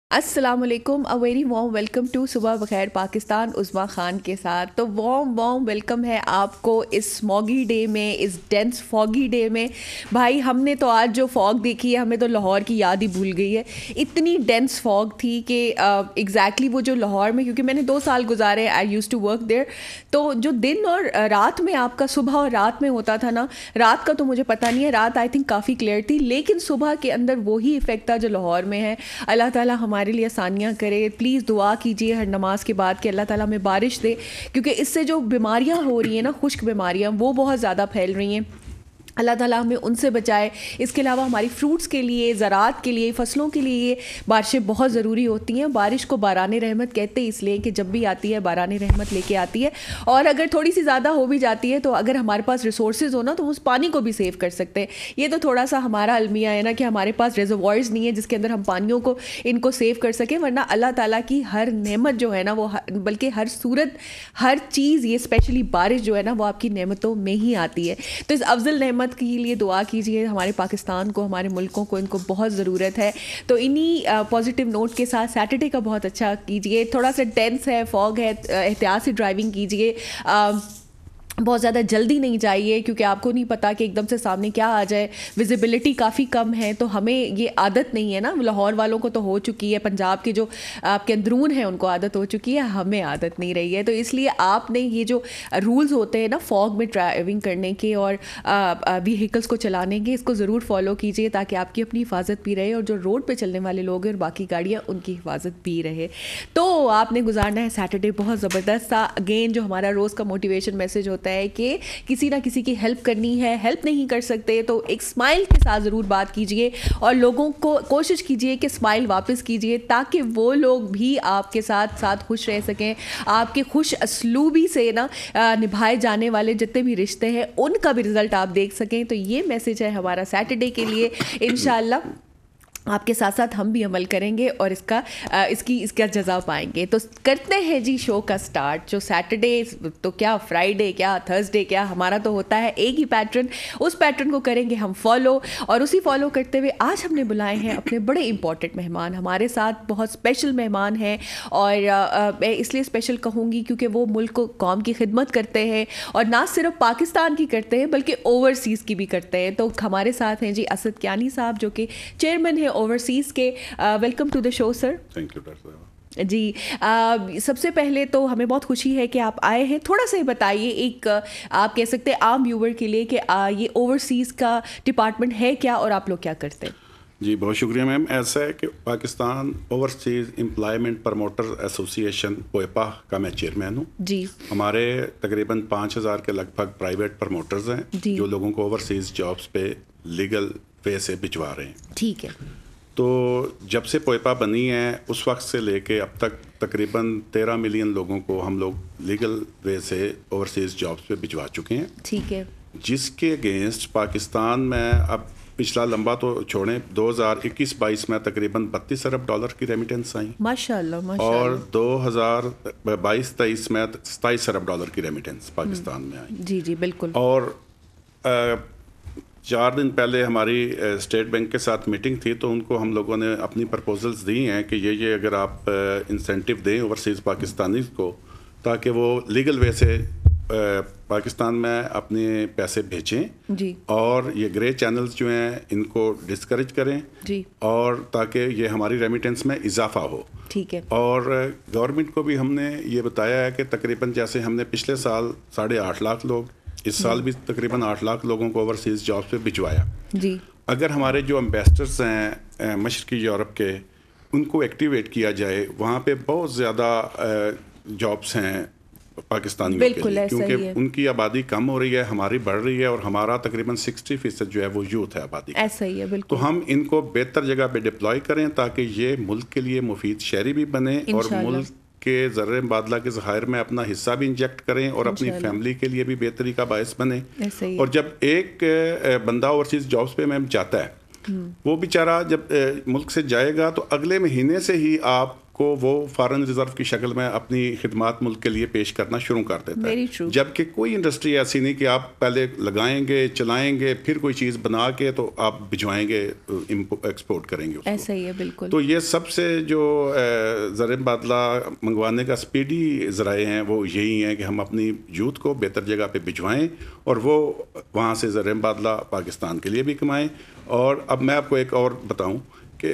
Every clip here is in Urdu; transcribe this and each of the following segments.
السلام علیکم. A very warm welcome to صبح بخیر پاکستان عظمیٰ خان کے ساتھ. تو وارم ویلکم ہے آپ کو اس اسموگی ڈے میں, اس ڈینس فاگی ڈے میں. بھائی ہم نے تو آج جو فاگ دیکھی ہے ہمیں تو لاہور کی یاد ہی بھول گئی ہے. اتنی ڈینس فاگ تھی کہ ایگزیکٹلی وہ جو لاہور میں, کیونکہ میں نے 2 سال گزارے, I used to work there, تو جو دن اور رات میں آپ کا صبح اور رات میں ہوتا تھا نا, رات کا تو مجھے پتہ نہیں ہے, رات آئی تھنک کافی کلیئر تھی, لیکن صبح کے اندر وہی ایفیکٹ تھا جو لاہور میں ہے. اللہ تعالیٰ ہمارے لیے آسانیاں کرے. پلیز دعا کیجیے ہر نماز کے بعد کہ اللہ تعالیٰ ہمیں بارش دے, کیونکہ اس سے جو بیماریاں ہو رہی ہیں نا, خشک بیماریاں, وہ بہت زیادہ پھیل رہی ہیں. اللہ تعالیٰ ہمیں ان سے بچائے. اس کے علاوہ ہماری فروٹس کے لیے, زراعت کے لیے, فصلوں کے لیے بارشیں بہت ضروری ہوتی ہیں. بارش کو باران رحمت کہتے ہیں اس لیے کہ جب بھی آتی ہے باران رحمت لے کے آتی ہے, اور اگر تھوڑی سی زیادہ ہو بھی جاتی ہے تو اگر ہمارے پاس ریسورسز ہو نا تو اس پانی کو بھی سیو کر سکتے ہیں. یہ تو تھوڑا سا ہمارا المیہ ہے نا کہ ہمارے پاس ریزروائرز نہیں ہے جس کے اندر ہم پانیوں کو ان کو سیو کر سکیں, ورنہ اللہ تعالیٰ کی ہر نعمت جو ہے نا وہ, بلکہ ہر صورت, ہر چیز, یہ اسپیشلی بارش جو ہے نا وہ آپ کی نعمتوں میں ہی آتی ہے. تو اس افضل نعمت کے لیے دعا کیجیے. ہمارے پاکستان کو, ہمارے ملکوں کو, ان کو بہت ضرورت ہے. تو انہی پازیٹیو نوٹ کے ساتھ سیٹرڈے کا بہت اچھا کیجیے. تھوڑا سا ڈینس ہے, فاگ ہے, احتیاط سے ڈرائیونگ کیجیے. بہت زیادہ جلدی نہیں جائیے کیونکہ آپ کو نہیں پتا کہ ایک دم سے سامنے کیا آ جائے. ویزیبلٹی کافی کم ہے, تو ہمیں یہ عادت نہیں ہے نا. لاہور والوں کو تو ہو چکی ہے, پنجاب کے جو آپ کے اندرون ہیں ان کو عادت ہو چکی ہے, ہمیں عادت نہیں رہی ہے. تو اس لیے آپ نے یہ جو رولز ہوتے ہیں نا فاگ میں ڈرائیونگ کرنے کے اور ویہیکلس کو چلانے کے, اس کو ضرور فالو کیجیے تاکہ آپ کی اپنی حفاظت بھی رہے اور جو روڈ پہ چلنے والے لوگ ہیں اور باقی گاڑیاں, ان کی حفاظت بھی رہے. تو آپ نے گزارنا ہے سیٹرڈے بہت زبردست سا. اگین جو ہمارا روز کا موٹیویشن میسج ہوتا ہے کہ کسی نہ کسی کی ہیلپ کرنی ہے, ہیلپ نہیں کر سکتے تو ایک اسمائل کے ساتھ ضرور بات کیجیے, اور لوگوں کو کوشش کیجیے کہ اسمائل واپس کیجیے تاکہ وہ لوگ بھی آپ کے ساتھ ساتھ خوش رہ سکیں. آپ کے خوش اسلوبی سے نا نبھائے جانے والے جتنے بھی رشتے ہیں ان کا بھی رزلٹ آپ دیکھ سکیں. تو یہ میسج ہے ہمارا سیٹرڈے کے لیے. انشاءاللہ آپ کے ساتھ ساتھ ہم بھی عمل کریں گے اور اس کا جزا پائیں گے. تو کرتے ہیں جی شو کا سٹارٹ. جو سیٹرڈے تو کیا, فرائیڈے کیا, تھرسڈے کیا, ہمارا تو ہوتا ہے ایک ہی پیٹرن. اس پیٹرن کو کریں گے ہم فالو, اور اسی فالو کرتے ہوئے آج ہم نے بلائے ہیں اپنے بڑے امپورٹنٹ مہمان. ہمارے ساتھ بہت اسپیشل مہمان ہیں, اور میں اس لیے اسپیشل کہوں گی کیونکہ وہ ملک کو, قوم کی خدمت کرتے ہیں, اور نہ صرف پاکستان کی کرتے ہیں بلکہ اوورسیز کی بھی کرتے ہیں. تو ہمارے ساتھ ہیں جی اسد کیانی صاحب جو کہ چیئرمین ہیں اوورسیز کے. Welcome to the show sir. Thank you doctor صاحب. جی سب سے پہلے تو ہمیں بہت خوشی ہے کہ آپ آئے ہیں. تھوڑا سا ہی بتائیے ایک آپ کہہ سکتے ہیں عام ویور کے لیے کہ یہ اوورسیز کا ڈپارٹمنٹ ہے کیا اور آپ لوگ کیا کرتے ہیں. جی بہت شکریہ میم. ایسا ہے کہ پاکستان اوورسیز امپلائمنٹ پروموٹر ایسوسی ایشن پوئپا کا میں چیئرمین ہوں. جی ہمارے تقریباً 5000 کے لگ بھگ پرائیویٹ پروموٹرز ہیں جو لوگوں کو اوورسیز جابس پہ لیگل وے سے بھجوا رہے ہیں. ٹھیک ہے. تو جب سے پوئپا بنی ہے اس وقت سے لے کے اب تک تقریباً 13 ملین لوگوں کو ہم لوگ لیگل وے سے اوورسیز جابس پہ بھجوا چکے ہیں. ٹھیک ہے. جس کے اگینسٹ پاکستان میں اب پچھلا لمبا تو چھوڑیں, 2021-22 میں تقریباً $32 ارب کی ریمیٹنس آئیں ماشاء اللہ, اور 2022-23 میں $27 ارب کی ریمیٹنس پاکستان میں آئیں. جی جی بالکل. اور 4 دن پہلے ہماری اسٹیٹ بینک کے ساتھ میٹنگ تھی تو ان کو ہم لوگوں نے اپنی پرپوزلز دی ہیں کہ یہ اگر آپ انسینٹیو دیں اوورسیز پاکستانیز کو تاکہ وہ لیگل وے سے پاکستان میں اپنے پیسے بھیجیں جی, اور یہ گرے چینلز جو ہیں ان کو ڈسکریج کریں جی, اور تاکہ یہ ہماری ریمیٹنس میں اضافہ ہو. ٹھیک ہے. اور گورنمنٹ کو بھی ہم نے یہ بتایا ہے کہ تقریباً جیسے ہم نے پچھلے سال 8.5 لاکھ لوگ, اس سال بھی تقریباً 8 لاکھ لوگوں کو اوورسیز جابس پہ بھجوایا. جی, اگر ہمارے جو امبیسڈرز ہیں مشرقی یورپ کے ان کو ایکٹیویٹ کیا جائے, وہاں پہ بہت زیادہ جابس ہیں پاکستانیوں کے لیے, کیونکہ ان کی آبادی کم ہو رہی ہے, ہماری بڑھ رہی ہے, اور ہمارا تقریباً 60% جو ہے وہ یوتھ ہے آبادی. ایسا ہی ہے بالکل. تو ہم ان کو بہتر جگہ پہ ڈپلوائے کریں تاکہ یہ ملک کے لیے مفید شہری بھی بنے اور ملک کے زر مبادلہ کے ذخائر میں اپنا حصہ بھی انجیکٹ کریں اور اپنی فیملی کے لیے بھی بہتری کا باعث بنے. اور جب ایک بندہ اوورسیز جابس پہ میم جاتا ہے, وہ بیچارہ جب ملک سے جائے گا تو اگلے مہینے سے ہی آپ کو وہ فارن ریزرو کی شکل میں اپنی خدمات ملک کے لیے پیش کرنا شروع کر دیتا ہے. جبکہ کوئی انڈسٹری ایسی نہیں کہ آپ پہلے لگائیں گے, چلائیں گے, پھر کوئی چیز بنا کے تو آپ بھجوائیں گے, ایکسپورٹ کریں گے. ایسا ہی ہے بالکل. تو یہ سب سے جو زر مبادلہ منگوانے کا اسپیڈی ذرائع ہیں وہ یہی ہیں کہ ہم اپنی یوتھ کو بہتر جگہ پہ بھجوائیں اور وہ وہاں سے زر مبادلہ پاکستان کے لیے بھی کمائیں. اور اب میں آپ کو ایک اور بتاؤں کہ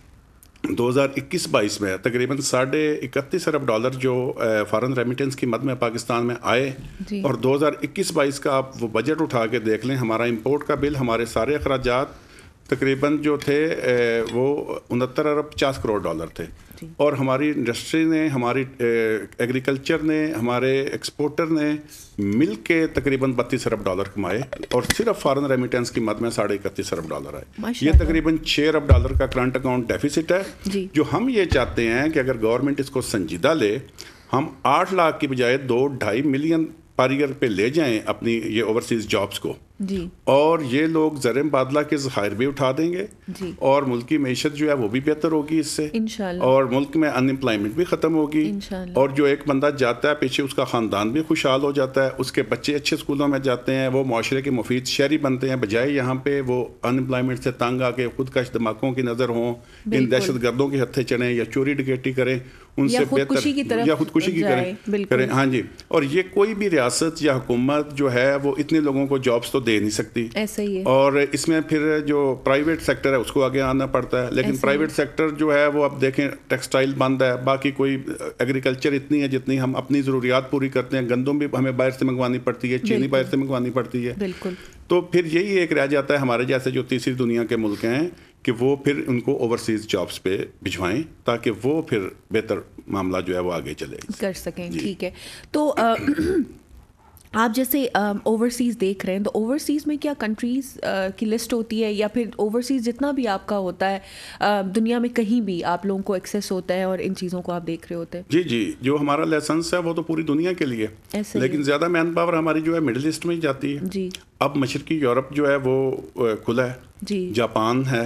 2021-22 میں تقریباً $31.5 ارب جو فارن ریمیٹنس کی مد میں پاکستان میں آئے, اور 2021-22 کا آپ وہ بجٹ اٹھا کے دیکھ لیں, ہمارا امپورٹ کا بل, ہمارے سارے اخراجات تقریباً جو تھے وہ $69.50 کروڑ تھے. اور ہماری انڈسٹری نے, ہماری ایگریکلچر نے, ہمارے ایکسپورٹر نے مل کے تقریباً $32 ارب کمائے, اور صرف فارن ریمیٹنس کی مد میں $31.5 ارب آئے. یہ تقریباً $6 ارب کا کرنٹ اکاؤنٹ ڈیفیسٹ ہے, جو ہم یہ چاہتے ہیں کہ اگر گورنمنٹ اس کو سنجیدہ لے, ہم 8 لاکھ کی بجائے 2-2.5 ملین پر ایئر پہ لے جائیں اپنی یہ اوورسیز جابس کو, اور یہ لوگ زر مبادلہ کے ذخائر بھی اٹھا دیں گے, اور ملک کی معیشت جو ہے وہ بھی بہتر ہوگی اس سے, اور ملک میں ان امپلائمنٹ بھی ختم ہوگی, اور جو ایک بندہ جاتا ہے پیچھے اس کا خاندان بھی خوشحال ہو جاتا ہے, اس کے بچے اچھے اسکولوں میں جاتے ہیں, وہ معاشرے کے مفید شہری بنتے ہیں, بجائے یہاں پہ وہ ان امپلائمنٹ سے تنگ آ کے خودکش دھماکوں کی نظر ہوں, ان دہشت گردوں کے ہتھے چڑھیں یا چوری ڈکیٹی کریں, ان سے بہتر یا خودکشی کی کریں. ہاں جی. اور یہ کوئی بھی ریاست یا حکومت جو ہے وہ اتنے لوگوں کو جابس تو دے نہیں سکتی, اور اس میں پھر جو پرائیویٹ سیکٹر ہے اس کو آگے آنا پڑتا ہے. لیکن پرائیویٹ سیکٹر جو ہے وہ اب دیکھیں ٹیکسٹائل بند ہے, باقی کوئی ایگریکلچر اتنی ہے جتنی ہم اپنی ضروریات پوری کرتے ہیں, گندم بھی ہمیں باہر سے منگوانی پڑتی ہے, چینی باہر سے منگوانی پڑتی ہے. تو پھر یہی ایک رہ جاتا ہے ہمارے جیسے جو تیسری دنیا کے ملک ہیں کہ وہ پھر ان کو اوورسیز جابس پہ بھجوائیں تاکہ وہ پھر بہتر معاملہ جو ہے وہ آگے چلے کر سکیں. ٹھیک ہے. تو آپ جیسے اوورسیز دیکھ رہے ہیں, تو اوورسیز میں کیا کنٹریز کی لسٹ ہوتی ہے, یا پھر اوورسیز جتنا بھی آپ کا ہوتا ہے دنیا میں کہیں بھی آپ لوگوں کو ایکسیس ہوتا ہے اور ان چیزوں کو آپ دیکھ رہے ہوتے ہیں؟ جی, جو ہمارا لائسنس ہے وہ تو پوری دنیا کے لیے, لیکن زیادہ مین پاور ہماری جو ہے مڈل ایسٹ میں ہی جاتی ہے. جی. اب مشرقی یورپ جو ہے وہ کھلا ہے, جاپان ہے,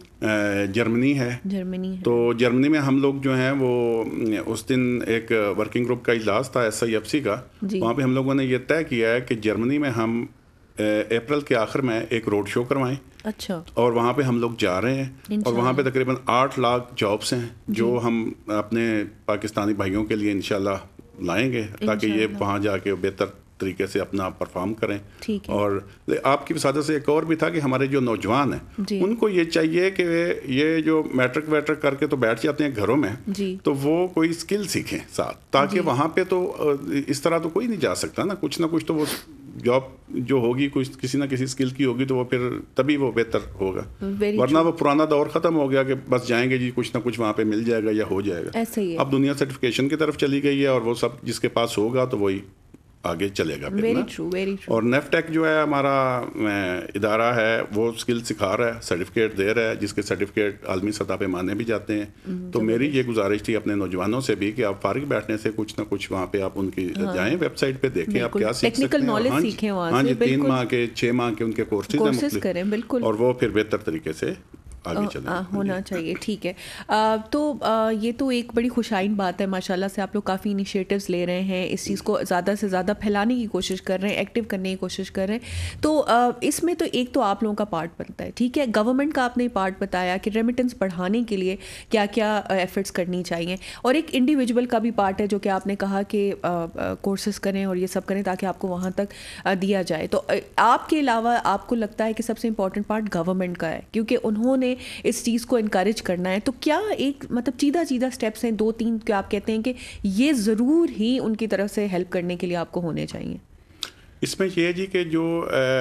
جرمنی ہے. تو جرمنی میں ہم لوگ جو ہیں وہ اس دن ایک ورکنگ گروپ کا اجلاس تھا SIFC کا, وہاں پہ ہم لوگوں نے یہ طے کیا ہے کہ جرمنی میں ہم اپریل کے آخر میں ایک روڈ شو کروائیں. اچھا. اور وہاں پہ ہم لوگ جا رہے ہیں, اور وہاں پہ تقریباً 8 لاکھ جابس ہیں جو ہم اپنے پاکستانی بھائیوں کے لیے انشاءاللہ لائیں گے, تاکہ یہ وہاں جا کے بہتر طریقے سے اپنا پرفارم کریں. اور آپ کی وسادت سے ایک اور بھی تھا کہ ہمارے جو نوجوان ہیں ان کو یہ چاہیے کہ یہ جو میٹرک ویٹرک کر کے تو بیٹھ جاتے ہیں گھروں میں, تو وہ کوئی اسکل سیکھیں ساتھ, تاکہ وہاں پہ تو اس طرح تو کوئی نہیں جا سکتا نا, کچھ نہ کچھ تو وہ جاب جو ہوگی کچھ کسی نہ کسی اسکل کی ہوگی, تو وہ پھر تبھی وہ بہتر ہوگا. ورنہ وہ پرانا دور ختم ہو گیا کہ بس جائیں گے جی کچھ نہ کچھ وہاں پہ مل جائے گا یا ہو جائے گا. اب دنیا سرٹیفکیشن کی طرف چلی گئی ہے, اور وہ سب جس کے پاس ہوگا تو وہی آگے چلے گا. اور نیفٹیک جو ہے ہمارا ادارہ ہے وہ اسکل سکھا رہا ہے, سرٹیفکیٹ دے رہا ہے, جس کے سرٹیفکیٹ عالمی سطح پہ مانے بھی جاتے ہیں. تو میری یہ گزارش تھی اپنے نوجوانوں سے بھی کہ آپ فارغ بیٹھنے سے کچھ نہ کچھ وہاں پہ آپ ان کی جائیں, ویب سائٹ پہ دیکھیں آپ کیا سیکھ سکتے ہیں. ہاں جی, 3 ماہ کے 6 ماہ کے ان کے کورسز کریں, بالکل, اور وہ پھر بہتر طریقے سے ہونا چاہیے. ٹھیک ہے. تو یہ تو ایک بڑی خوشائن بات ہے, ماشاءاللہ سے آپ لوگ کافی انیشیٹوز لے رہے ہیں, اس چیز کو زیادہ سے زیادہ پھیلانے کی کوشش کر رہے ہیں, ایکٹیو کرنے کی کوشش کر رہے ہیں. تو اس میں تو ایک تو آپ لوگوں کا پارٹ بنتا ہے, ٹھیک ہے, گورنمنٹ کا آپ نے پارٹ بتایا کہ ریمیٹنس بڑھانے کے لیے کیا کیا ایفرٹس کرنی چاہیے, اور ایک انڈیویجول کا بھی پارٹ ہے جو کہ آپ نے کہا کہ کورسز کریں اور یہ سب کریں تاکہ آپ کو وہاں تک دیا جائے. تو آپ کے علاوہ آپ کو لگتا ہے کہ سب سے امپورٹنٹ پارٹ گورنمنٹ کا ہے, کیونکہ انہوں نے اس چیز کو انکریج کرنا ہے. تو کیا ایک مطلب سیدھا اسٹیپس ہیں 2-3 کہ آپ کہتے ہیں کہ یہ ضرور ہی ان کی طرف سے ہیلپ کرنے کے لیے آپ کو ہونے چاہیے؟ اس میں یہ جی کہ جو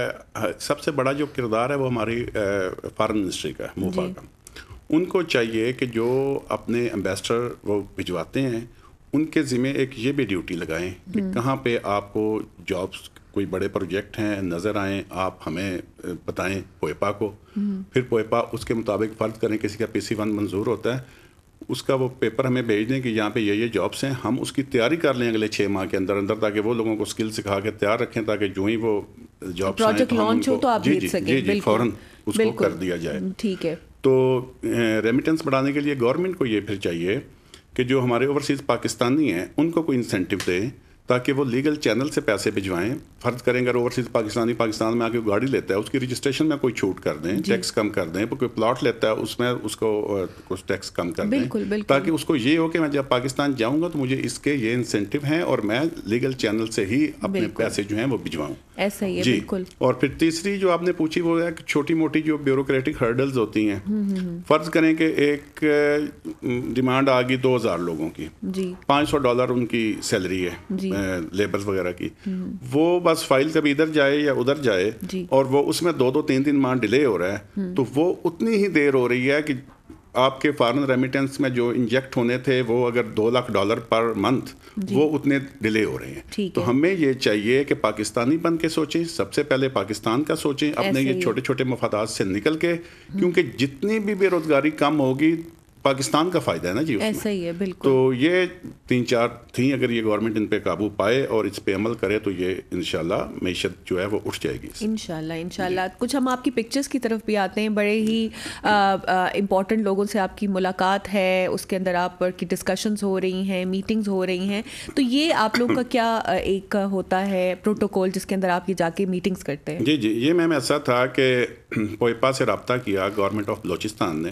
سب سے بڑا جو کردار ہے وہ ہماری فارن منسٹری کا ہے, موفا کا. ان کو چاہیے کہ جو اپنے ایمبیسڈر وہ بھجواتے ہیں ان کے ذمہ ایک یہ بھی ڈیوٹی لگائیں کہ کہاں پہ آپ کو جابس کوئی بڑے پروجیکٹ ہیں نظر آئیں, آپ ہمیں بتائیں پوئپا کو, پھر پوئپا اس کے مطابق فرض کریں کسی کا PC1 منظور ہوتا ہے, اس کا وہ پیپر ہمیں بھیج دیں کہ یہاں پہ یہ جابس ہیں, ہم اس کی تیاری کر لیں اگلے 6 ماہ کے اندر, تاکہ وہ لوگوں کو اسکل سکھا کے تیار رکھیں, تاکہ جو ہی وہ جابس پروجیکٹ لانچ ہو تو آپ بھیج سکیں. جی فوراً اس کو کر دیا جائے. ٹھیک ہے. تو ریمیٹنس بڑھانے کے لیے گورنمنٹ کو یہ پھر چاہیے کہ جو ہمارے اوورسیز پاکستانی ہیں ان کو کوئی انسینٹیو دیں تاکہ وہ لیگل چینل سے پیسے بھجوائیں. فرض کریں اگر اوورسیز پاکستانی پاکستان میں آ کے گاڑی لیتا ہے اس کی رجسٹریشن میں کوئی چھوٹ کر دیں, ٹیکس کم کر دیں. کوئی پلاٹ لیتا ہے اس میں اس کو کچھ ٹیکس کم کر دیں, تاکہ اس کو یہ ہو کہ میں جب پاکستان جاؤں گا تو مجھے اس کے یہ انسینٹیو ہیں اور میں لیگل چینل سے ہی اپنے پیسے جو ہیں وہ بھجواؤں. ایسا ہی ہے جی. بالکل. اور پھر تیسری جو آپ نے پوچھی وہ ہے کہ چھوٹی موٹی جو بیوروکریٹک ہرڈلز ہوتی ہیں. فرض کریں کہ ایک ڈیمانڈ آ گئی 2000 لوگوں کی, $500 ان کی سیلری ہے لیبر وغیرہ کی, وہ بس فائل کبھی ادھر جائے یا ادھر جائے اور وہ اس میں 2-3 ماہ ڈیلے ہو رہا ہے, تو وہ اتنی ہی دیر ہو رہی ہے کہ آپ کے فارن ریمیٹنس میں جو انجیکٹ ہونے تھے وہ اگر $2 lakh پر منتھ وہ اتنے ڈیلے ہو رہے ہیں. تو ہمیں یہ چاہیے کہ پاکستانی بن کے سوچیں, سب سے پہلے پاکستان کا سوچیں, اپنے یہ چھوٹے چھوٹے مفادات سے نکل کے, کیونکہ جتنی بھی بے روزگاری کم ہوگی پاکستان کا فائدہ ہے نا جی. ایسا ہی ہے بالکل. تو یہ 3-4 تھیں, اگر یہ گورنمنٹ ان پہ قابو پائے اور اس پہ عمل کرے تو یہ انشاءاللہ معیشت جو ہے وہ اٹھ جائے گی انشاءاللہ. کچھ ہم آپ کی پکچرز کی طرف بھی آتے ہیں, بڑے ہی امپورٹنٹ لوگوں سے آپ کی ملاقات ہے, اس کے اندر آپ کی ڈسکشنز ہو رہی ہیں, میٹنگز ہو رہی ہیں, تو یہ آپ لوگ کا کیا ایک ہوتا ہے پروٹوکول جس کے اندر آپ یہ جا کے میٹنگز کرتے ہیں؟ جی یہ میم ایسا تھا کہ پوئپا سے رابطہ کیا گورنمنٹ آف بلوچستان نے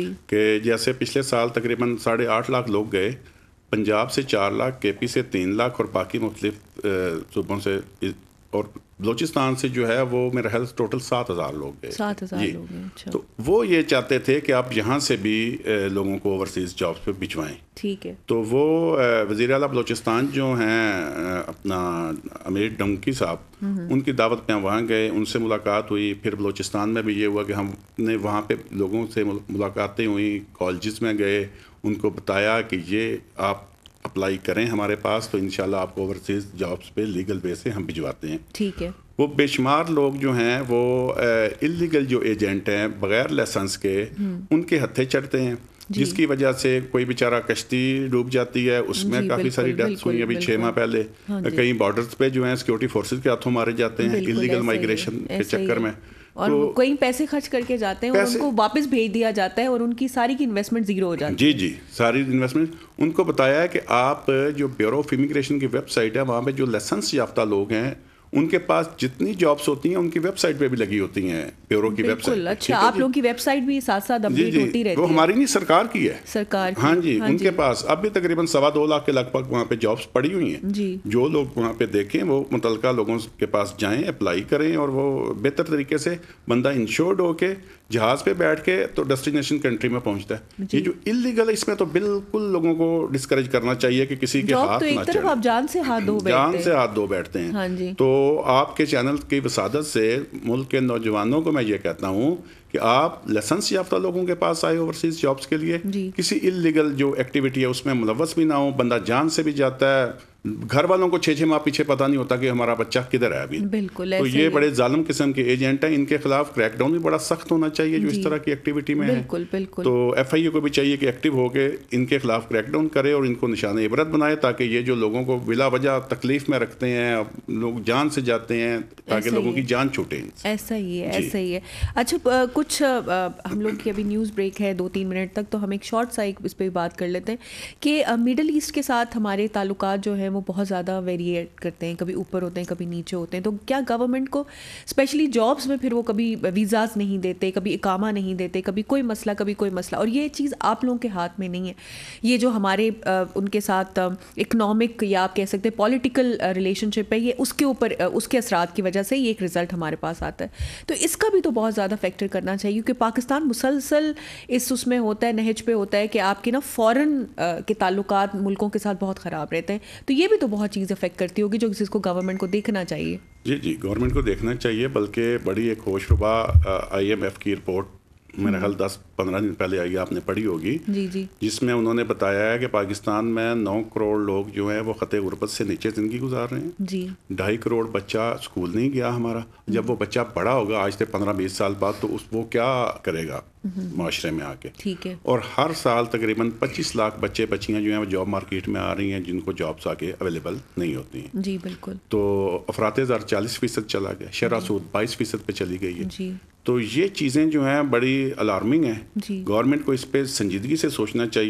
کہ جیسے پچھلے سال تقریباً 8.5 لاکھ لوگ گئے, پنجاب سے 4 لاکھ, کے پی سے 3 لاکھ اور باقی مختلف صوبوں سے, اور بلوچستان سے جو ہے وہ میرا خیال ٹوٹل 7,000 لوگ گئے. 7,000 لوگ ہیں. اچھا. تو وہ یہ چاہتے تھے کہ آپ یہاں سے بھی لوگوں کو اوورسیز جابس پہ بھجوائیں. ٹھیک ہے. تو وہ وزیر اعلیٰ بلوچستان جو ہیں اپنا امیر ڈنکی صاحب, ان کی دعوت پہ وہاں گئے, ان سے ملاقات ہوئی. پھر بلوچستان میں بھی یہ ہوا کہ ہم نے وہاں پہ لوگوں سے ملاقاتیں ہوئیں, کالجز میں گئے, ان کو بتایا کہ یہ آپ اپلائی کریں ہمارے پاس تو انشاءاللہ آپ کو اوورسیز جابس پہ لیگل بیس سے ہم بھجواتے ہیں. ٹھیک ہے. وہ بے شمار لوگ جو ہیں وہ اللیگل جو ایجنٹ ہیں بغیر لائسنس کے, ان کے ہتھے چڑھتے ہیں, جس کی وجہ سے کوئی بیچارہ کشتی ڈوب جاتی ہے, اس میں کافی ساری ڈیتھس ہوئی ابھی 6 ماہ پہلے. کئی بارڈرز پہ جو ہیں سیکورٹی فورسز کے ہاتھوں مارے جاتے ہیں اللیگل مائگریشن کے چکر میں, اور کئی پیسے خرچ کر کے جاتے ہیں اور ان کو واپس بھیج دیا جاتا ہے اور ان کی ساری کی انویسٹمنٹ زیرو ہو جاتی ہے. جی ساری انویسٹمنٹ. ان کو بتایا ہے کہ آپ جو بیورو آف امیگریشن کی ویب سائٹ ہے وہاں پہ جو لائسنس یافتہ لوگ ہیں ان کے پاس جتنی جابس ہوتی ہیں ان کی ویب سائٹ پہ بھی لگی ہوتی ہیں, بیورو کی ویب سائٹ. اچھا, آپ لوگوں کی ویب سائٹ بھی ساتھ ساتھ اپڈیٹ ہوتی رہتی ہے. وہ ہماری نہیں, سرکار کی ہے. سرکار کی. ہاں جی. ان کے پاس اب بھی تقریباً 2.25 لاکھ کے لگ بھگ وہاں پہ جابس پڑی ہوئی ہیں. جو لوگ وہاں پہ دیکھیں وہ متعلقہ لوگوں کے پاس جائیں, اپلائی کریں, اور وہ بہتر طریقے سے بندہ انشورڈ ہو کے جہاز پہ بیٹھ کے تو ڈیسٹینیشن کنٹری میں پہنچتا ہے. یہ جو اللیگل ہے اس میں تو بالکل لوگوں کو ڈسکریج کرنا چاہیے کہ کسی کے ہاتھ نہ چڑھے. آپ جان سے ہاتھ دھو بیٹھتے ہیں. تو آپ کے چینل کی وسادت سے ملک کے نوجوانوں کو میں یہ کہتا ہوں کہ آپ لائسنس یافتہ لوگوں کے پاس آئے اوورسیز جابس کے لیے, کسی اللیگل جو ایکٹیویٹی ہے اس میں ملوث بھی نہ ہو. بندہ جان سے بھی جاتا ہے, گھر والوں کو 6 ماہ پیچھے پتہ نہیں ہوتا کہ ہمارا بچہ کدھر ہے ابھی. بالکل. تو یہ بڑے ظالم قسم کے ایجنٹ ہیں, ان کے خلاف کریک ڈاؤن بھی بڑا سخت ہونا چاہیے جو اس طرح کی ایکٹیویٹی میں ہے. تو ایف آئی اے کو بھی چاہیے کہ ایکٹیو ہو کے ان کے خلاف کریک ڈاؤن کرے اور ان کو نشان عبرت بنائے, تاکہ یہ جو لوگوں کو بلا وجہ تکلیف میں رکھتے ہیں, لوگ جان سے جاتے ہیں, تاکہ لوگوں کی جان چھوٹے. ایسا ہی ہے. اچھا, کچھ ہم لوگ کی ابھی نیوز بریک ہے 2-3 منٹ تک, تو ہم ایک شارٹ سا اس پہ بات کر لیتے ہیں کہ میڈل ایسٹ کے ساتھ ہمارے تعلقات جو ہیں وہ بہت زیادہ ویریٹ کرتے ہیں, کبھی اوپر ہوتے ہیں کبھی نیچے ہوتے ہیں. تو کیا گورنمنٹ کو اسپیشلی جابس میں پھر وہ کبھی ویزاز نہیں دیتے, کبھی اقامہ نہیں دیتے, کبھی کوئی مسئلہ, اور یہ چیز آپ لوگوں کے ہاتھ میں نہیں ہے. یہ جو ہمارے ان کے ساتھ اکنامک یا آپ کہہ سکتے ہیں پولیٹیکل ریلیشن شپ ہے, یہ اس کے اوپر اس کے اثرات کی وجہ سے یہ ایک رزلٹ ہمارے پاس آتا ہے. تو اس کا بھی تو بہت زیادہ فیکٹر کرنا چاہیے, کیونکہ پاکستان مسلسل اس میں ہوتا ہے, نہج پہ ہوتا ہے کہ آپ کے فورن کے تعلقات ملکوں کے ساتھ بہت خراب رہتے ہیں. تو یہ بھی تو بہت چیز افیکٹ کرتی ہوگی جو کسی کو گورنمنٹ کو دیکھنا چاہیے. جی گورنمنٹ کو دیکھنا چاہیے, بلکہ بڑی ایک ہوشربا IMF کی رپورٹ میرے خیال 10-15 دن پہلے آئی, آپ نے پڑھی ہوگی, جس میں انہوں نے بتایا ہے کہ پاکستان میں 9 کروڑ لوگ جو ہیں وہ خطے غربت سے نیچے زندگی گزار رہے ہیں. 2.5 کروڑ بچہ اسکول نہیں گیا ہمارا. جب وہ بچہ بڑا ہوگا آج سے 15-20 سال بعد, تو وہ کیا کرے گا معاشرے میں آ کے. اور ہر سال تقریباً 25 لاکھ بچے بچیاں جو ہیں وہ جاب مارکیٹ میں آ رہی ہیں جن کو جابس آ کے اویلیبل نہیں ہوتی ہیں. جی بالکل. تو افراط زر 40% چلا گیا, شرح سود 22% پہ چلی گئی ہے. تو یہ چیزیں جو ہیں بڑی الارمنگ ہیں. گورنمنٹ کو اس پہ سنجیدگی سے سوچنا چاہیے,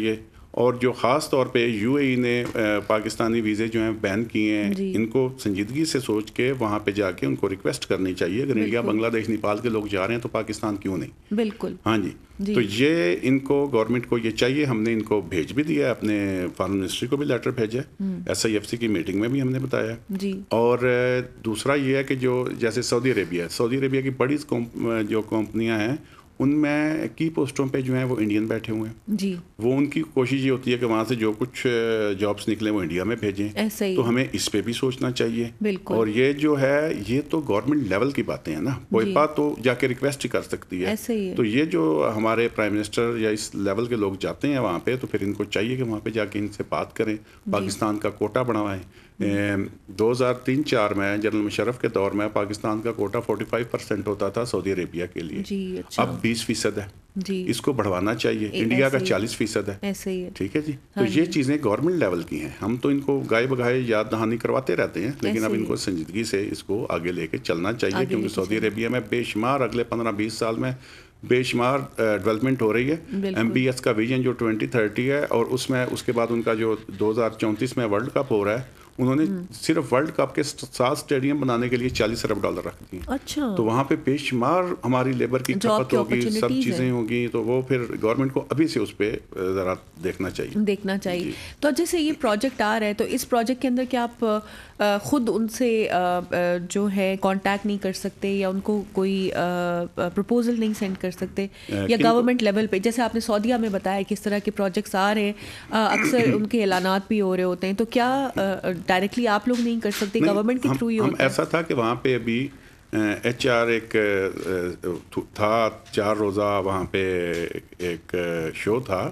اور جو خاص طور پہ UAE نے پاکستانی ویزے جو ہیں بین کیے ہیں, ان کو سنجیدگی سے سوچ کے وہاں پہ جا کے ان کو ریکویسٹ کرنی چاہیے. اگر انڈیا, بنگلہ دیش, نیپال کے لوگ جا رہے ہیں تو پاکستان کیوں نہیں؟ بالکل. ہاں جی. تو یہ ان کو گورنمنٹ کو یہ چاہیے. ہم نے ان کو بھیج بھی دیا ہے, اپنے فارن منسٹری کو بھی لیٹر بھیجا ہے, SIFC کی میٹنگ میں بھی ہم نے بتایا. اور دوسرا یہ ہے کہ جو جیسے سعودی عربیہ کی بڑی جو کمپنیاں ہیں, ان میں کی پوسٹوں پہ جو ہیں وہ انڈین بیٹھے ہوئے ہیں جی. وہ ان کی کوشش یہ ہوتی ہے کہ وہاں سے جو کچھ جابس نکلیں وہ انڈیا میں بھیجیں. تو ہمیں اس پہ بھی سوچنا چاہیے. اور یہ جو ہے یہ تو گورنمنٹ لیول کی باتیں ہیں نا, کوئی بات تو جا کے ریکویسٹ ہی کر سکتی ہے. تو یہ جو ہمارے پرائم منسٹر یا اس لیول کے لوگ جاتے ہیں وہاں پہ, تو پھر ان کو چاہیے کہ وہاں پہ جا کے ان سے بات کریں, پاکستان کا کوٹا بڑھوائیں. 2003-04 میں جنرل مشرف کے دور میں پاکستان کا کوٹا 45% ہوتا تھا سعودی عربیہ کے لیے. اب 20% ہے. اس کو بڑھوانا چاہیے. انڈیا کا 40% ہے. ٹھیک ہے جی. تو یہ چیزیں گورنمنٹ لیول کی ہیں. ہم تو ان کو گائے بگائے یاد دہانی کرواتے رہتے ہیں, لیکن اب ان کو سنجیدگی سے اس کو آگے لے کے چلنا چاہیے, کیونکہ سعودی عربیہ میں بے شمار اگلے 15-20 سال میں بے شمار ڈیولپمنٹ ہو رہی ہے. MBS کا ویژن جو 2030 ہے, اور اس میں اس کے بعد ان کا جو 2034 میں ورلڈ کپ ہو رہا ہے, انہوں نے صرف ورلڈ کپ کے 7 اسٹیڈیم بنانے کے لیے $40 ارب رکھ دیے. تو وہاں پہ بے شمار ہماری لیبر کی کھپت ہوگی, سب چیزیں ہوگی. تو وہ پھر گورنمنٹ کو ابھی سے اس پہ ذرا دیکھنا چاہیے. تو جیسے یہ پروجیکٹ آ رہا ہے, تو اس پروجیکٹ کے اندر کیا آپ خود ان سے جو ہے کانٹیکٹ نہیں کر سکتے, یا ان کو کوئی پرپوزل نہیں سینڈ کر سکتے, یا گورنمنٹ لیول پہ جیسے آپ نے سعودیہ میں بتایا کس طرح کے پروجیکٹس آ رہے ہیں, اکثر ان کے اعلانات بھی ہو رہے ہوتے ہیں, تو کیا ڈائریکٹلی آپ لوگ نہیں کر سکتے, گورنمنٹ کے تھرو ہی ہوتا ہے؟ ایسا تھا کہ وہاں پہ ابھی HR ایک تھا 4 روزہ, وہاں پہ ایک شو تھا,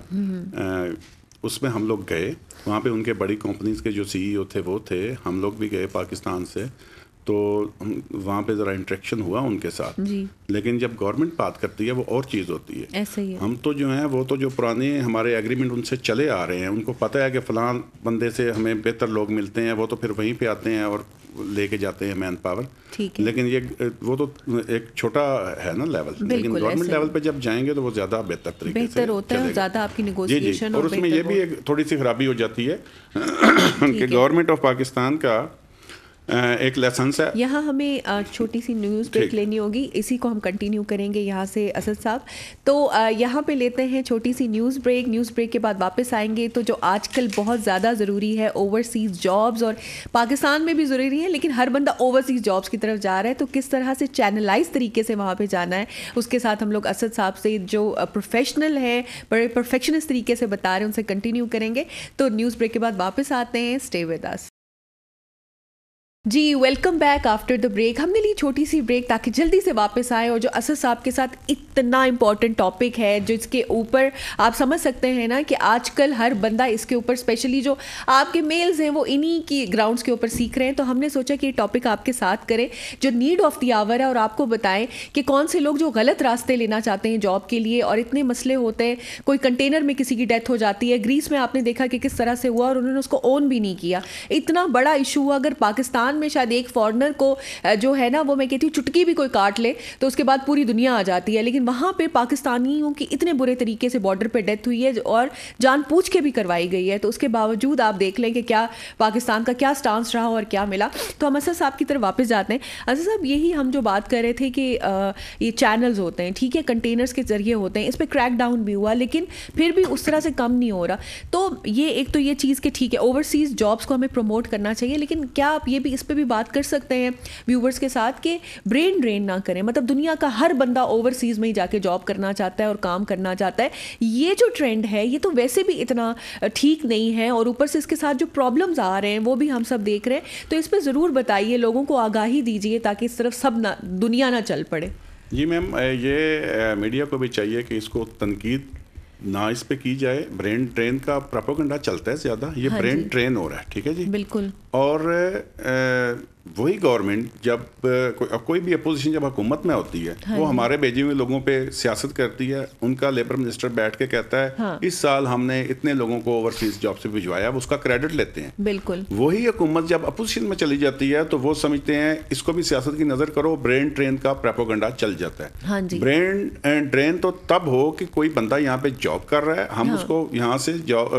اس میں ہم لوگ گئے. وہاں پہ ان کے بڑی کمپنیز کے جو CEO تھے وہ تھے, ہم لوگ بھی گئے پاکستان سے. تو وہاں پہ ذرا انٹریکشن ہوا ان کے ساتھ. لیکن جب گورنمنٹ بات کرتی ہے وہ اور چیز ہوتی ہے. ہم تو جو ہیں وہ تو جو پرانے ہمارے ایگریمنٹ ان سے چلے آ رہے ہیں, ان کو پتہ ہے کہ فلاں بندے سے ہمیں بہتر لوگ ملتے ہیں, وہ تو پھر وہیں پہ آتے ہیں اور لے کے جاتے ہیں مین پاور. لیکن یہ وہ تو ایک چھوٹا ہے نا لیول, لیکن گورنمنٹ لیول پہ جب جائیں گے تو وہ زیادہ بہتر طریقے سے ہوتا ہے, زیادہ آپ کی نیگوشیشن. اور اس میں یہ بھی ایک تھوڑی سی خرابی ہو جاتی ہے کہ گورنمنٹ آف پاکستان کا ایک لیسنس ہے. یہاں ہمیں چھوٹی سی نیوز بریک لینی ہوگی, اسی کو ہم کنٹینیو کریں گے یہاں سے اسد صاحب. تو یہاں پہ لیتے ہیں چھوٹی سی نیوز بریک کے بعد واپس آئیں گے. تو جو آج کل بہت زیادہ ضروری ہے, اوورسیز جابز, اور پاکستان میں بھی ضروری ہے, لیکن ہر بندہ اوورسیز جابز کی طرف جا رہا ہے, تو کس طرح سے چینلائز طریقے سے وہاں پہ جانا ہے, اس کے ساتھ ہم لوگ اسد صاحب سے جو پروفیشنل ہیں, بڑے پرفیکشنسٹ طریقے سے بتا رہے ہیں, ان سے کنٹینیو کریں گے. تو نیوز بریک کے بعد واپس آتے ہیں, اسٹے ود اس. جی welcome back after the break. ہم نے لی چھوٹی سی بریک تاکہ جلدی سے واپس آئیں, اور جو اسد صاحب کے ساتھ اتنا امپورٹنٹ ٹاپک ہے جس کے اوپر آپ سمجھ سکتے ہیں نا کہ آج کل ہر بندہ اس کے اوپر, اسپیشلی جو آپ کے میلز ہیں وہ انہی کی گراؤنڈس کے اوپر سیکھ رہے ہیں. تو ہم نے سوچا کہ یہ ٹاپک آپ کے ساتھ کریں جو نیڈ آف دی آور ہے, اور آپ کو بتائیں کہ کون سے لوگ جو غلط راستے لینا چاہتے ہیں جاب کے لیے, اور اتنے مسئلے ہوتے ہیں. کوئی کنٹینر میں کسی کی ڈیتھ ہو جاتی ہے, گریس میں آپ نے دیکھا کہ کس طرح سے ہوا, اور انہوں نے اس کو اون بھی نہیں کیا. اتنا بڑا ایشو ہوا. اگر پاکستان میں شاید ایک فارنر کو جو ہے نا وہ میں کہتی ہوں چٹکی بھی کوئی کاٹ لے تو اس کے بعد پوری دنیا آ جاتی ہے, لیکن وہاں پہ پاکستانیوں کی اتنے برے طریقے سے بارڈر پہ ڈیتھ ہوئی ہے, اور جان پوچھ کے بھی کروائی گئی ہے. تو اس کے باوجود آپ دیکھ لیں کہ کیا پاکستان کا کیا سٹانس رہا اور کیا ملا. تو ہم اسد صاحب کی طرف واپس جاتے ہیں. اسد صاحب یہی ہم جو بات کر رہے تھے کہ یہ چینلز ہوتے ہیں, ٹھیک ہے, کنٹینرز کے ذریعے ہوتے ہیں, اس پہ کریک ڈاؤن بھی ہوا, لیکن پھر بھی اس طرح سے کم نہیں ہو رہا. تو یہ ایک تو یہ چیز کہ ٹھیک ہے اوورسیز جابس کو ہمیں پروموٹ کرنا چاہیے, لیکن کیا آپ یہ بھی اس پہ بھی بات کر سکتے ہیں ویورز کے ساتھ کہ برین ڈرین نہ کریں. مطلب دنیا کا ہر بندہ اوورسیز میں ہی جا کے جاب کرنا چاہتا ہے اور کام کرنا چاہتا ہے. یہ جو ٹرینڈ ہے یہ تو ویسے بھی اتنا ٹھیک نہیں ہے, اور اوپر سے اس کے ساتھ جو پرابلمز آ رہے ہیں وہ بھی ہم سب دیکھ رہے ہیں. تو اس پہ ضرور بتائیے, لوگوں کو آگاہی دیجیے تاکہ اس طرف سب دنیا نہ چل پڑے. جی میم, یہ میڈیا کو بھی چاہیے کہ اس کو تنقید نہ اس پہ کی جائے. برین ٹرین کا پروپیگنڈا چلتا ہے زیادہ, یہ برین ٹرین ہو رہا ہے, ٹھیک ہے جی, بالکل. اور وہی گورنمنٹ جب کوئی بھی اپوزیشن جب حکومت میں ہوتی ہے وہ ہمارے بھیجے ہوئے لوگوں پہ سیاست کرتی ہے. ان کا لیبر منسٹر بیٹھ کے کہتا ہے اس سال ہم نے اتنے لوگوں کو اوورسیز جاب سے بھجوایا, اس کا کریڈٹ لیتے ہیں. بالکل وہی حکومت جب اپوزیشن میں چلی جاتی ہے تو وہ سمجھتے ہیں اس کو بھی سیاست کی نظر کرو, برین ڈرین کا پروپیگنڈا چل جاتا ہے. برین ڈرین تو تب ہو کہ کوئی بندہ یہاں پہ جاب کر رہا ہے, ہم اس کو یہاں سے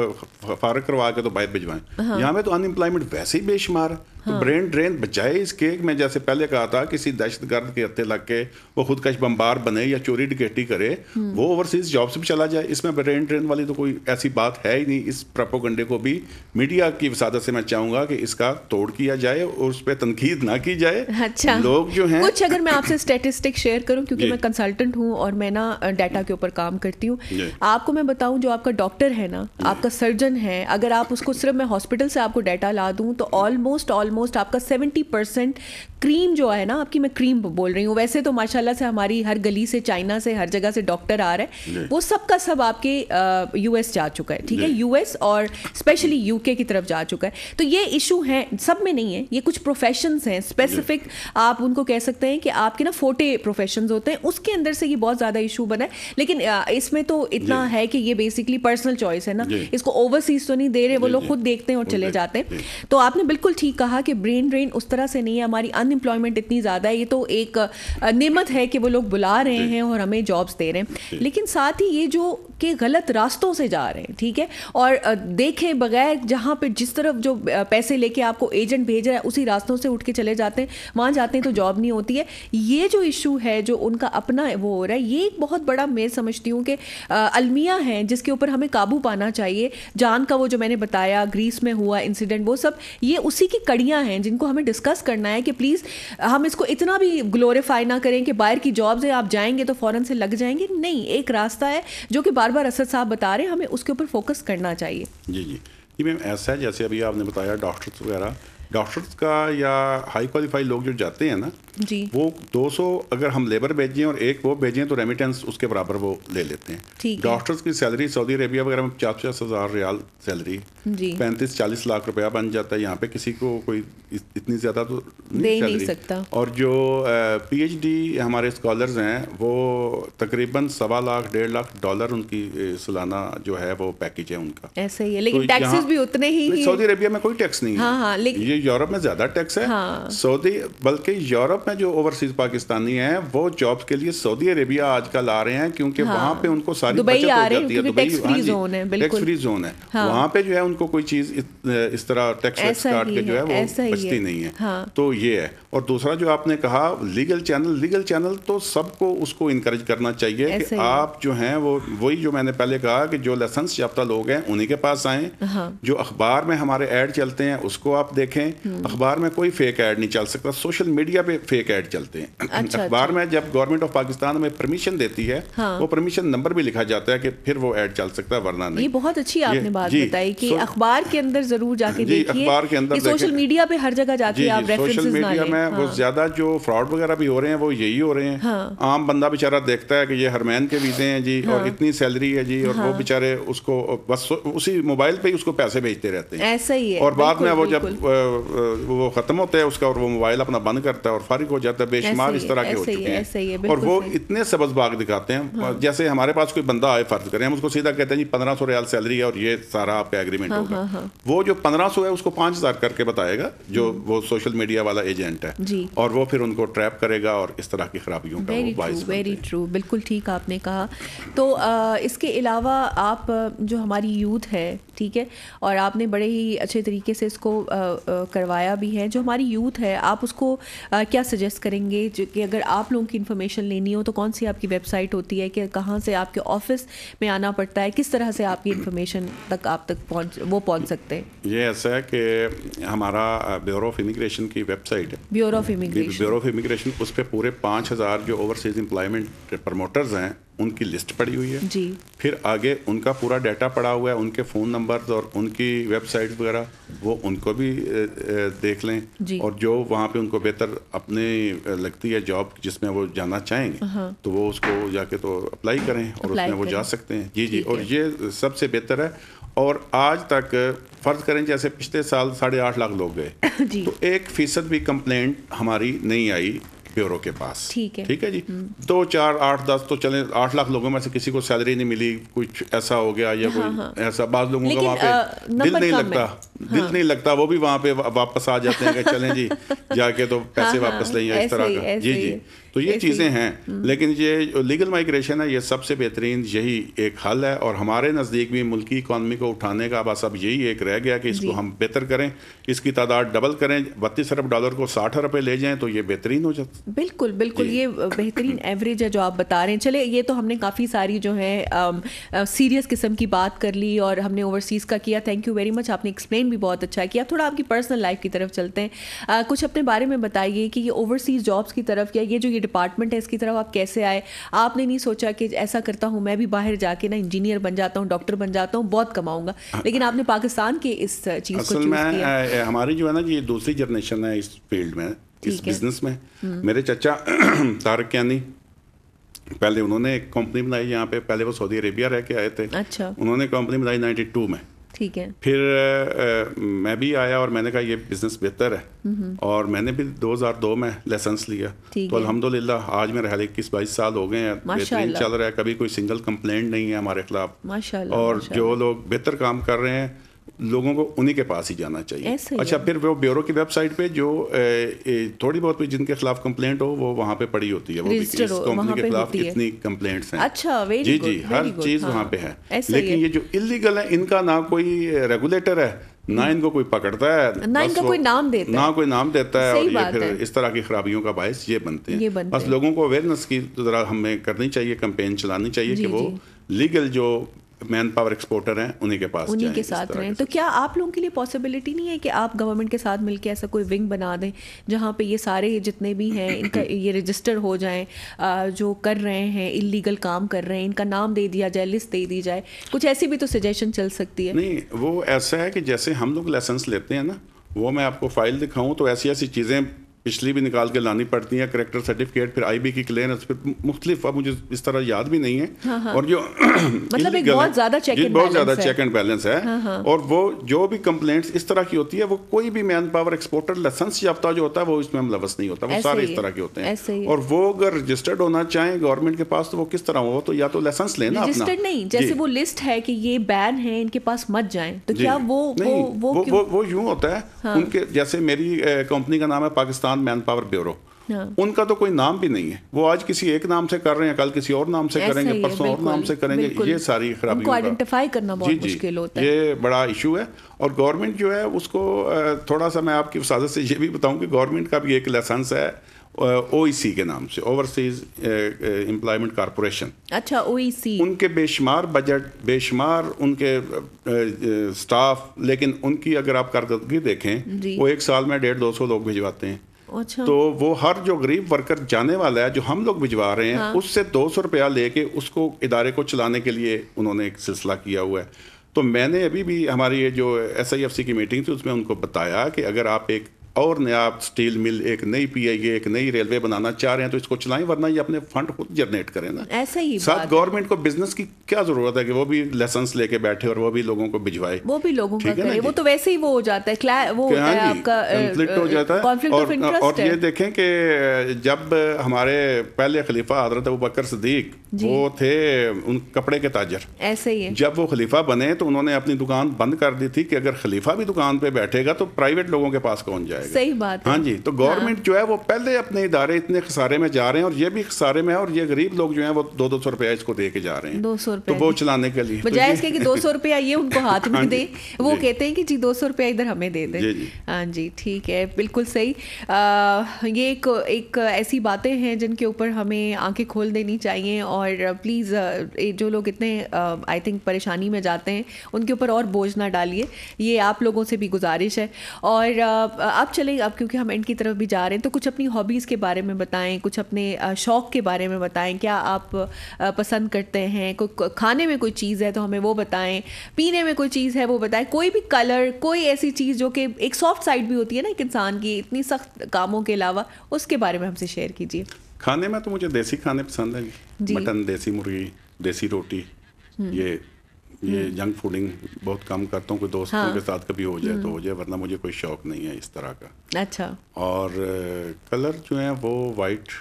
فارغ کروا کے تو باہر بھجوائیں. یہاں پہ تو ان امپلائمنٹ ویسے ہی بے شمار ہے. تو برین ڈرین بجائے اس کے, میں جیسے پہلے کہا تھا, کسی دہشت گرد کے ہتھے لگ کے وہ خودکش بمبار بنے یا چوری ڈکیٹی کرے, وہ اوورسیز جاب سے بھی چلا جائے. اس میں برین ڈرین والی تو کوئی ایسی بات ہے ہی نہیں. اس پروپیگنڈے کو بھی میڈیا کی وسادت سے میں چاہوں گا کہ اس کا توڑ کیا جائے اور اس پہ تنقید نہ کی جائے. اچھا, لوگ جو ہیں کچھ اگر میں آپ سے اسٹیٹسٹک شیئر کروں, کیونکہ میں کنسلٹنٹ ہوں اور میں نا ڈیٹا کے اوپر کام کرتی ہوں, آپ کو میں بتاؤں جو آپ کا ڈاکٹر ہے نا, آپ کا سرجن ہے, اگر آپ اس کو صرف میں ہاسپٹل سے آپ کو ڈیٹا لا دوں تو آلموسٹ آپ کا 70% کریم جو ہے نا آپ کی, میں کریم بول رہی ہوں, ویسے تو ماشاء اللہ سے ہماری ہر گلی سے, چائنا سے, ہر جگہ سے ڈاکٹر آ رہا ہے, وہ سب کا سب آپ کے یو ایس جا چکا ہے. ٹھیک ہے, یو ایس اور اسپیشلی یو کے کی طرف جا چکا ہے. تو یہ ایشو ہے, سب میں نہیں ہے, یہ کچھ پروفیشنز ہیں اسپیسیفک, آپ ان کو کہہ سکتے ہیں کہ آپ کے نا فوٹے پروفیشنز ہوتے ہیں, اس کے اندر سے یہ بہت زیادہ ایشو بنا ہے. لیکن اس میں تو اتنا ہے کہ یہ بیسکلی پرسنل چوائس ہے نا, اس کو اوورسیز تو نہیں دے رہے, وہ لوگ خود دیکھتے ہیں اور چلے جاتے ہیں. تو آپ نے بالکل ٹھیک کہا کہ برین ڈرین اس طرح سے نہیں ہے. ہماری ان امپلائمنٹ اتنی زیادہ ہے, یہ تو ایک نعمت ہے کہ وہ لوگ بلا رہے ہیں اور ہمیں جابس دے رہے ہیں, لیکن ساتھ ہی یہ جو کہ غلط راستوں سے جا رہے ہیں. ٹھیک ہے, اور دیکھیں بغیر جہاں پہ جس طرف جو پیسے لے کے آپ کو ایجنٹ بھیج رہا ہے اسی راستوں سے اٹھ کے چلے جاتے ہیں, وہاں جاتے ہیں تو جاب نہیں ہوتی ہے. یہ جو ایشو ہے جو ان کا اپنا وہ ہو رہا ہے, یہ ایک بہت بڑا میں سمجھتی ہوں کہ المیہ ہیں جس کے اوپر ہمیں قابو پانا چاہیے. جان کا وہ جو میں نے بتایا گریس میں ہوا انسیڈنٹ, وہ سب یہ اسی کی کڑیاں ہیں جن کو ہمیں ڈسکس کرنا ہے کہ پلیز ہم اس کو اتنا بھی گلوریفائی نہ کریں کہ باہر کی جابز ہیں, آپ جائیں گے تو فوراً سے لگ جائیں گے. نہیں, ایک راستہ ہے جو کہ بار بار اسد صاحب بتا رہے ہیں, ہمیں اس کے اوپر فوکس کرنا چاہیے. جی میم, ایسا ہے جیسے ابھی آپ نے بتایا ڈاکٹرس وغیرہ, ڈاکٹرس کا یا ہائی کوالیفائی لوگ جو جاتے ہیں نا, جی, وہ 200 اگر ہم لیبر بھیجیں اور ایک وہ بھیجیں تو ریمیٹنس اس کے برابر وہ لے لیتے ہیں. ڈاکٹرس کی سیلری سعودی عربیہ وغیرہ میں 50,000 ریال سیلری, 35-40 لاکھ روپیہ بن جاتا ہے. یہاں پہ کسی کو کوئی اتنی زیادہ تو نہیں سکتا. اور جو پی ایچ ڈی ہمارے اسکالرز ہیں وہ تقریباً $1.5 ان کی سالانہ جو ہے وہ پیکیج ہے ان کا. ایسا ہی ہے, لیکن ٹیکسز بھی اتنے ہی. سعودی عربیہ میں کوئی ٹیکس نہیں ہے. یہ یورپ میں زیادہ ٹیکس ہے. سعودی, بلکہ یورپ میں جو اوورسیز پاکستانی ہیں وہ جابس کے لیے سعودی عربیہ آج کل آ رہے ہیں, کیونکہ وہاں پہ ان کو ساری بچت ہو جاتی ہے. ٹیکس فری زون ہے, ٹیکس فری زون ہے وہاں پہ, جو ہے ان کو کوئی چیز اس طرح ٹیکس کاٹ کے جو ہے وہ بچتی نہیں ہے. تو یہ ہے. اور دوسرا جو آپ نے کہا لیگل چینل تو سب کو اس کو انکریج کرنا چاہیے کہ آپ جو ہیں وہ وہی جو میں نے پہلے کہا کہ جو لائسنس یافتہ لوگ ہیں انہی کے پاس آئیں. جو اخبار میں ہمارے ایڈ چلتے ہیں اس کو آپ دیکھیں. اخبار میں کوئی فیک ایڈ نہیں چل سکتا, سوشل میڈیا پہ فیک ایڈ چلتے ہیں. اخبار میں جب گورنمنٹ آف پاکستان ہمیں پرمیشن دیتی ہے وہ پرمیشن نمبر بھی لکھا جاتا ہے کہ پھر وہ ایڈ چل سکتا ہے, ورنہ نہیں. یہ بہت اچھی آپ نے بات بتائی کہ اخبار کے اندر ضرور جا کے دیکھیے. اخبار کے اندر سوشل میڈیا پہ ہر جگہ جا کے آپ ریفرنسز نہ لیں. سوشل میڈیا میں وہ زیادہ جو فراڈ وغیرہ بھی ہو رہے ہیں وہ یہی ہو رہے ہیں. عام بندہ بیچارہ دیکھتا ہے کہ یہ ہرمین کے ویزے ہیں جی اور اتنی سیلری ہے جی, اور وہ بیچارے اس کو بس اسی موبائل پہ ہی اس کو پیسے بھیجتے رہتے ہیں. ایسا ہی ہے. اور بعد میں وہ جب وہ ختم ہوتا ہے اس کا اور وہ موبائل اپنا بند کرتا ہے اور فارغ ہو جاتا ہے. بے شمار اس طرح کے ہو چکے ہیں. اور وہ اتنے سبز باغ دکھاتے ہیں. جیسے ہمارے پاس کوئی بندہ آئے, فرض کریں ہم اس کو سیدھا کہتے ہیں جی 1500 ریال سیلری ہے اور یہ سارا آپ کا ایگریمنٹ ہوگا. وہ جو 1500 ہے اس کو 5000 کر کے بتائے گا جو وہ سوشل میڈیا والا ایجنٹ ہے, اور وہ پھر ان کو ٹریپ کرے گا اور اس طرح کی خرابیوں کا وہ باعث. ویری ٹرو, بالکل ٹھیک آپ نے کہا. تو اس کے علاوہ آپ جو ہماری یوتھ ہے, ٹھیک ہے, اور آپ نے بڑے ہی اچھے طریقے سے اس کو کروایا بھی ہے, جو ہماری یوتھ ہے آپ اس کو کیا سجیسٹ کریں گے کہ اگر آپ لوگوں کی انفارمیشن لینی ہو تو کون سی آپ کی ویب سائٹ ہوتی ہے, کہ کہاں سے آپ کے آفس میں آنا پڑتا ہے, کس طرح سے آپ کی انفارمیشن تک آپ تک پہنچ سکتے ہیں؟ یہ ایسا ہے کہ ہمارا بیورو آف امیگریشن کی ویب سائٹ ہے, بیورو آف امیگریشن, اس پہ پورے 5000 جو اوورسیز امپلائمنٹ پروموٹرز ہیں ان کی لسٹ پڑی ہوئی ہے. جی. پھر آگے ان کا پورا ڈیٹا پڑا ہوا ہے, ان کے فون نمبرز اور ان کی ویب سائٹ وغیرہ, وہ ان کو بھی دیکھ لیں. اور جو وہاں پہ ان کو بہتر اپنے لگتی ہے جاب جس میں وہ جانا چاہیں گے تو وہ اس کو جا کے تو اپلائی کریں اور اس میں وہ جا سکتے ہیں. جی. اور یہ سب سے بہتر ہے. اور آج تک فرض کریں جیسے پچھلے سال 8.5 لاکھ لوگ گئے تو 1% بھی کمپلینٹ ہماری نہیں آئی بیورو کے پاس. ٹھیک ہے جی. 2 4 8 10 تو چلیں 8 لاکھ لوگوں میں سے کسی کو سیلری نہیں ملی, کچھ ایسا ہو گیا یا کوئی ایسا, بعض لوگوں کا وہاں پہ دل نہیں لگتا, وہ بھی وہاں پہ واپس آ جاتے ہیں کہ چلیں جی جا کے تو پیسے واپس لیں یا اس طرح کا. جی تو یہ چیزیں ہیں. لیکن یہ لیگل مائگریشن ہے, یہ سب سے بہترین یہی ایک حل ہے, اور ہمارے نزدیک بھی ملکی اکانومی کو اٹھانے کا بس اب یہی ایک رہ گیا کہ اس کو ہم بہتر کریں, اس کی تعداد ڈبل کریں, $32 ارب کو 60 ارب لے جائیں تو یہ بہترین ہو جاتا. بالکل یہ بہترین ایوریج ہے جو آپ بتا رہے ہیں. چلے یہ تو ہم نے کافی ساری جو ہے سیریس قسم کی بات کر لی اور ہم نے اوورسیز کا کیا. تھینک یو ویری مچ, آپ نے ایکسپلین بھی بہت اچھا کیا. تھوڑا آپ کی پرسنل لائف کی طرف چلتے ہیں, کچھ اپنے بارے میں بتائیے کہ یہ اوورسیز جابس کی طرف یا یہ جو یہ ڈپارٹمنٹ ہے اس کی طرف آپ کیسے آئے؟ آپ نے نہیں سوچا کہ ایسا کرتا ہوں میں بھی باہر جا کے نا انجینئر بن جاتا ہوں, ڈاکٹر بن جاتا ہوں, بہت کماؤں گا, لیکن آپ نے پاکستان کے اس چیز کو چوز کیا؟ ہماری جو ہے نا یہ دوسری جنریشن ہے اس فیلڈ میں, اس بزنس میں. میرے چچا طارق کیانی, پہلے انہوں نے ایک کمپنی بنائی یہاں پہ, پہلے وہ سعودی عربیہ رہ کے آئے تھے. اچھا. انہوں نے کمپنی بنائی 92 میں. ٹھیک ہے. پھر میں بھی آیا اور میں نے کہا یہ بزنس بہتر ہے, اور میں نے بھی 2002 میں لائسنس لیا. تو الحمدللہ آج میرے حال 21-22 سال ہو گئے ہیں, بہترین چل رہا ہے, کبھی کوئی سنگل کمپلینٹ نہیں ہے ہمارے خلاف. اور جو لوگ بہتر کام کر رہے ہیں لوگوں کو انہی کے پاس ہی جانا چاہیے. اچھا, پھر وہ بیورو کی ویب سائٹ پہ جو تھوڑی بہت بھی جن کے خلاف کمپلینٹ ہو وہ وہاں پہ پڑی ہوتی ہے, وہ بھی اس کمپنی کے خلاف اتنی کمپلینٹس ہیں. اچھا, جی ہر چیز وہاں پہ ہے. لیکن یہ جو انلیگل ہے ان کا نہ کوئی ریگولیٹر ہے, نہ ان کو کوئی پکڑتا ہے, نہ ان کا کوئی نام دیتا ہے, اور یہ پھر اس طرح کی خرابیوں کا باعث یہ بنتے ہیں. بس لوگوں کو اویئرنیس کی ذرا ہمیں کرنی چاہیے, کمپین چلانی چاہیے کہ وہ لیگل جو مین پاور ایکسپورٹر ہیں انہی کے پاس جائیں, انہی کے ساتھ رہیں. تو کیا آپ لوگوں کے لیے پاسبلٹی نہیں ہے کہ آپ گورنمنٹ کے ساتھ مل کے ایسا کوئی ونگ بنا دیں جہاں پہ یہ سارے جتنے بھی ہیں ان کا یہ رجسٹر ہو جائیں, جو کر رہے ہیں انلیگل کام کر رہے ہیں, ان کا نام دے دیا جائے, لسٹ دے دی جائے, کچھ ایسی بھی تو سجیشن چل سکتی ہے. نہیں, وہ ایسا ہے کہ جیسے ہم لوگ لائسنس لیتے ہیں نا, وہ میں آپ کو فائل دکھاؤں تو ایسی چیزیں پچھلی بھی نکال کے لانی پڑتی ہیں, کریکٹر سرٹیفکیٹ, پھر IB کی کلیئرنس, پھر مختلف, اب مجھے اس طرح یاد بھی نہیں ہے. اور جو مطلب ایک بہت زیادہ چیک اینڈ بیلنس ہے. اور وہ جو بھی کمپلینٹس اس طرح کی ہوتی ہے, وہ کوئی بھی مین پاور ایکسپورٹر لائسنس یافتہ جو ہوتا ہے وہ اس میں ملوث نہیں ہوتا, وہ سارے اس طرح کے ہوتے ہیں. اور وہ اگر رجسٹرڈ ہونا چاہیں گورنمنٹ کے پاس تو وہ کس طرح ہو, تو یا تو لائسنس لینا اپنا, رجسٹرڈ نہیں, جیسے وہ لسٹ ہے کہ یہ بین ہے, ان کے پاس مت جائیں, تو کیا وہ یوں ہوتا ہے ان کے, جیسے میری کمپنی کا نام ہے پاکستان مین پاور بیورو, ان کا تو کوئی نام بھی نہیں ہے, وہ آج کسی ایک نام سے کر رہے ہیں, کل کسی اور نام سے کریں گے, پرسوں اور نام سے کریں گے. یہ ساری خرابیوں کو آئیڈینٹیفائی کرنا بہت مشکل ہوتا ہے, یہ بڑا ایشو ہے. اور گورنمنٹ جو ہے اس کو تھوڑا سا میں آپ کی وسادت سے یہ بھی بتاؤں کہ گورنمنٹ کا بھی ایک لائسنس ہے OEC کے نام سے, اوورسیز امپلائمنٹ کارپوریشن. اچھا, OEC, ان کے بے شمار بجٹ, بے شمار ان کے سٹاف, لیکن ان کی اگر آپ کارکردگی دیکھیں وہ ایک سال میں 150-200 لوگ بھجواتے ہیں. تو وہ ہر جو غریب ورکر جانے والا ہے جو ہم لوگ بھجوا رہے ہیں اس سے $200 لے کے اس کو ادارے کو چلانے کے لیے انہوں نے ایک سلسلہ کیا ہوا ہے. تو میں نے ابھی بھی ہماری یہ جو SIFC کی میٹنگ تھی اس میں ان کو بتایا کہ اگر آپ ایک اور نیا اسٹیل مل, ایک نئی PIA, ایک نئی ریلوے بنانا چاہ رہے ہیں تو اس کو چلائیں, ورنہ یہ اپنے فنڈ خود جنریٹ کریں نا. ایسا ہی ساتھ گورنمنٹ کو بزنس کی کیا ضرورت ہے کہ وہ بھی لائسنس لے کے بیٹھے اور وہ بھی لوگوں کو بھجوائے, وہ بھی لوگوں کا کرے, وہ تو ویسے ہی وہ ہو جاتا ہے, وہ آپ کا کنفلکٹ ہو جاتا ہے. اور یہ دیکھیں کہ جب ہمارے پہلے خلیفہ حضرت ابوبکر صدیق وہ تھے ان کپڑے کے تاجر, ایسے ہی جب وہ خلیفہ بنے تو انہوں نے اپنی دکان بند کر دی تھی کہ اگر خلیفہ بھی دکان پہ بیٹھے گا تو پرائیویٹ لوگوں کے پاس کون جائے گا. صحیح بات ہے. جی, تو گورنمنٹ جو ہے وہ پہلے اپنے ادارے اتنے خسارے میں جا رہے ہیں, اور یہ بھی خسارے میں ہے, اور یہ غریب لوگ جو ہیں وہ $200 اس کو دے کے جا رہے ہیں, تو وہ چلانے کے لیے بجائے اس کے کہ $200 یہ ان کو ہاتھ میں دیں, وہ کہتے ہیں کہ جی $200 ادھر ہمیں دے دیں. ہاں جی, ٹھیک ہے, بالکل صحیح. یہ ایک ایسی باتیں ہیں جن کے اوپر ہمیں آنکھیں کھول دینی چاہیے, اور پلیز جو لوگ اتنے آئی تھنک پریشانی میں جاتے ہیں ان کے اوپر اور بوجھ نہ ڈالیے, یہ آپ لوگوں سے بھی گزارش ہے. اور اب چلیں, اب کیونکہ ہم اینڈ کی طرف بھی جا رہے ہیں, تو کچھ اپنی ہابیز کے بارے میں بتائیں, کچھ اپنے شوق کے بارے میں بتائیں. کیا آپ پسند کرتے ہیں, کھانے میں کوئی چیز ہے تو ہمیں وہ بتائیں, پینے میں کوئی چیز ہے وہ بتائیں, کوئی بھی کلر, کوئی ایسی چیز جو کہ ایک سافٹ سائڈ بھی ہوتی ہے نا ایک انسان کی اتنی سخت کاموں کے علاوہ, اس کے بارے میں ہم سے شیئر کیجیے. کھانے میں تو مجھے دیسی کھانے پسند ہیں, مٹن, دیسی مرغی, دیسی روٹی, یہ یہ جنک فوڈنگ بہت کم کرتا ہوں, کوئی دوستوں کے ساتھ کبھی ہو جائے تو ہو جائے, ورنہ مجھے کوئی شوق نہیں ہے اس طرح کا. اچھا. اور کلر جو ہیں وہ وائٹ,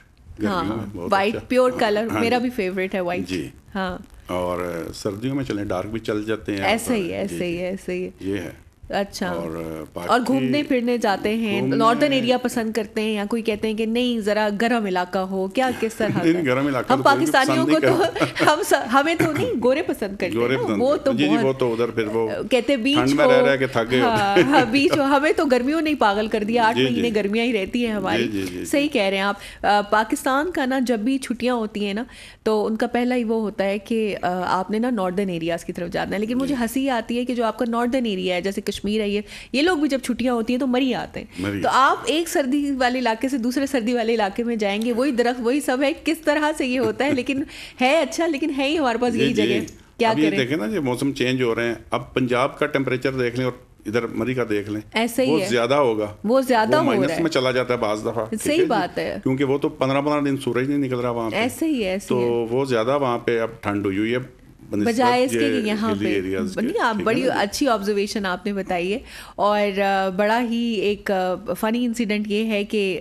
وائٹ پیور کلر میرا بھی فیوریٹ ہے وائٹ. جی ہاں. اور سردیوں میں چلیں ڈارک بھی چل جاتے ہیں. ایسے ہی ایسے ہی ایسے ہی یہ ہے. اچھا. اور گھومنے پھرنے جاتے ہیں, ناردرن ایریا پسند کرتے ہیں یا کوئی کہتے ہیں کہ نہیں ذرا گرم علاقہ ہو, کیا کس طرح؟ ہم پاکستانیوں کو تو ہمیں تو نہیں گورے پسند کرتے ہیں, وہ تو ادھر پھر وہ کہتے بیچ ہو, بیچ ہو. ہمیں تو گرمیوں نے پاگل کر دیا, 8 مہینے گرمیاں ہی رہتی ہیں ہماری. صحیح کہہ رہے ہیں آپ. پاکستان کا نا جب بھی چھٹیاں ہوتی ہیں نا تو ان کا پہلا ہی وہ ہوتا ہے کہ آپ نے نا ناردرن ایریاز کی طرف جانا ہے. لیکن مجھے ہنسی آتی ہے کہ جو آپ کا ناردرن ایریا ہے جیسے کشمیر ہے, یہ لوگ بھی جب چھٹیاں ہوتی ہیں تو مری آتے ہیں. تو آپ ایک سردی والے علاقے سے دوسرے سردی والے علاقے میں جائیں گے, وہی درخت وہی سب ہے, کس طرح سے یہ ہوتا ہے. لیکن ہے اچھا, لیکن ہے ہی ہمارے پاس یہی جگہ, کیا کریں. دیکھیں نا یہ موسم چینج ہو رہے ہیں, اب پنجاب کا ٹیمپریچر دیکھ لیں اور ادھر مری کا دیکھ لیں, ایسے ہی زیادہ ہوگا, وہ زیادہ ہو رہا ہے, میں چلا جاتا ہے بعض دفعہ. صحیح بات ہے, کیونکہ وہ تو 15 دن سورج نہیں نکل رہا وہاں پہ, ایسے ہی ہے, تو وہ زیادہ وہاں پہ اب ٹھنڈ ہوئی ہے بجائے اس کے یہاں پہ. نہیں, آپ بڑی اچھی آبزرویشن آپ نے بتائی ہے. اور بڑا ہی ایک فنی انسیڈنٹ یہ ہے کہ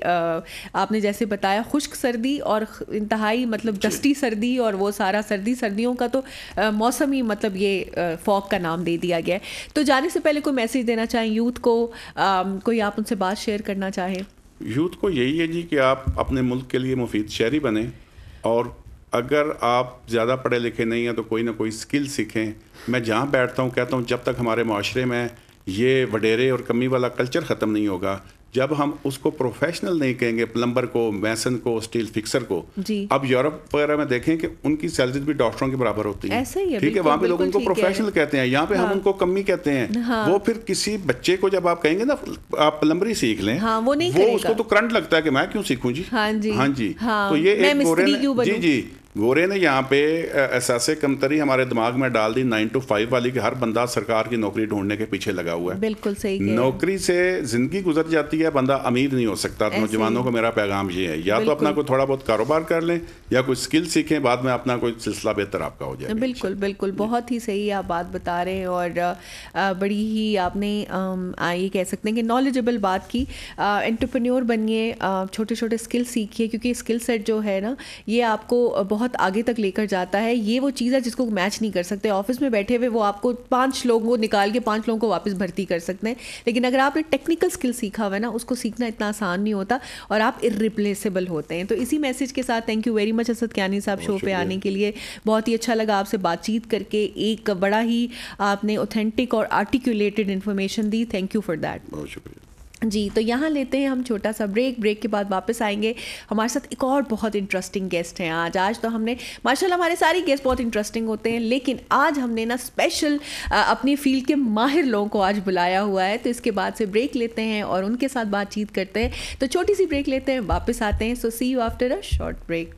آپ نے جیسے بتایا خشک سردی اور انتہائی مطلب ڈسٹی سردی, اور وہ سارا سردیوں کا تو موسم ہی مطلب یہ فوگ کا نام دے دیا گیا ہے. تو جانے سے پہلے کوئی میسیج دینا چاہیں یوتھ کو, کوئی آپ ان سے بات شیئر کرنا چاہیں؟ یوتھ کو یہی ہے جی کہ آپ اپنے ملک کے لیے مفید شہری بنیں, اور اگر آپ زیادہ پڑھے لکھے نہیں ہیں تو کوئی نہ کوئی اسکل سیکھیں. میں جہاں بیٹھتا ہوں کہتا ہوں جب تک ہمارے معاشرے میں یہ وڈیرے اور کمی والا کلچر ختم نہیں ہوگا, جب ہم اس کو پروفیشنل نہیں کہیں گے, پلمبر کو, میسن کو, اسٹیل فکسر کو. اب یورپ وغیرہ میں دیکھیں کہ ان کی سیلریز بھی ڈاکٹروں کے برابر ہوتی ہیں, ٹھیک ہے, وہاں پہ لوگ ان کو پروفیشنل کہتے ہیں, یہاں پہ ہم ان کو کمی کہتے ہیں. وہ پھر کسی بچے کو جب آپ کہیں گے نا آپ پلمبری سیکھ لیں, وہ اس کو تو کرنٹ لگتا ہے کہ میں کیوں سیکھوں جی. ہاں جی, تو یہ ایک جی گورے نے یہاں پہ احساس کمتری ہمارے دماغ میں ڈال دی 9 to 5 والی, کہ ہر بندہ سرکار کی نوکری ڈھونڈنے کے پیچھے لگا ہوا ہے. بالکل صحیح. نوکری سے زندگی گزر جاتی ہے, بندہ امیر نہیں ہو سکتا. نوجوانوں کو میرا پیغام یہ ہے, یا تو اپنا کوئی تھوڑا بہت کاروبار کر لیں یا کوئی اسکل سیکھیں, بعد میں اپنا کوئی سلسلہ بہتر آپ کا ہو جائے. بالکل بالکل, بہت ہی صحیح آپ بات بتا رہے ہیں, اور بڑی ہی آپ نے یہ کہہ سکتے ہیں کہ نالجبل بات کی. انٹرپرینیور بنیے, چھوٹے چھوٹے اسکل سیکھیے, کیونکہ اسکل سیٹ جو ہے نا یہ آپ کو بہت آگے تک لے کر جاتا ہے. یہ وہ چیز ہے جس کو میچ نہیں کر سکتے. آفس میں بیٹھے ہوئے وہ آپ کو 5 لوگوں کو نکال کے 5 لوگوں کو واپس بھرتی کر سکتے ہیں, لیکن اگر آپ نے ٹیکنیکل اسکل سیکھا ہوا ہے نا, اس کو سیکھنا اتنا آسان نہیں ہوتا, اور آپ ارریپلیسیبل ہوتے ہیں. تو اسی میسج کے ساتھ thank you very much Asad Kiani صاحب شو پہ آنے کے لیے. بہت ہی اچھا لگا آپ سے بات چیت کر کے, ایک بڑا ہی آپ نے اوتھینٹک اور آرٹیکولیٹڈ انفارمیشن دی. Thank you for that. بہت شکریہ جی. تو یہاں لیتے ہیں ہم چھوٹا سا بریک کے بعد واپس آئیں گے. ہمارے ساتھ ایک اور بہت انٹرسٹنگ گیسٹ ہیں آج تو ہم نے ماشاءاللہ ہمارے سارے گیسٹ بہت انٹرسٹنگ ہوتے ہیں, لیکن آج ہم نے نا اسپیشل اپنی فیلڈ کے ماہر لوگوں کو آج بلایا ہوا ہے. تو اس کے بعد سے بریک لیتے ہیں اور ان کے ساتھ بات چیت کرتے ہیں. تو چھوٹی سی بریک لیتے ہیں, واپس آتے ہیں. So see you after a short break.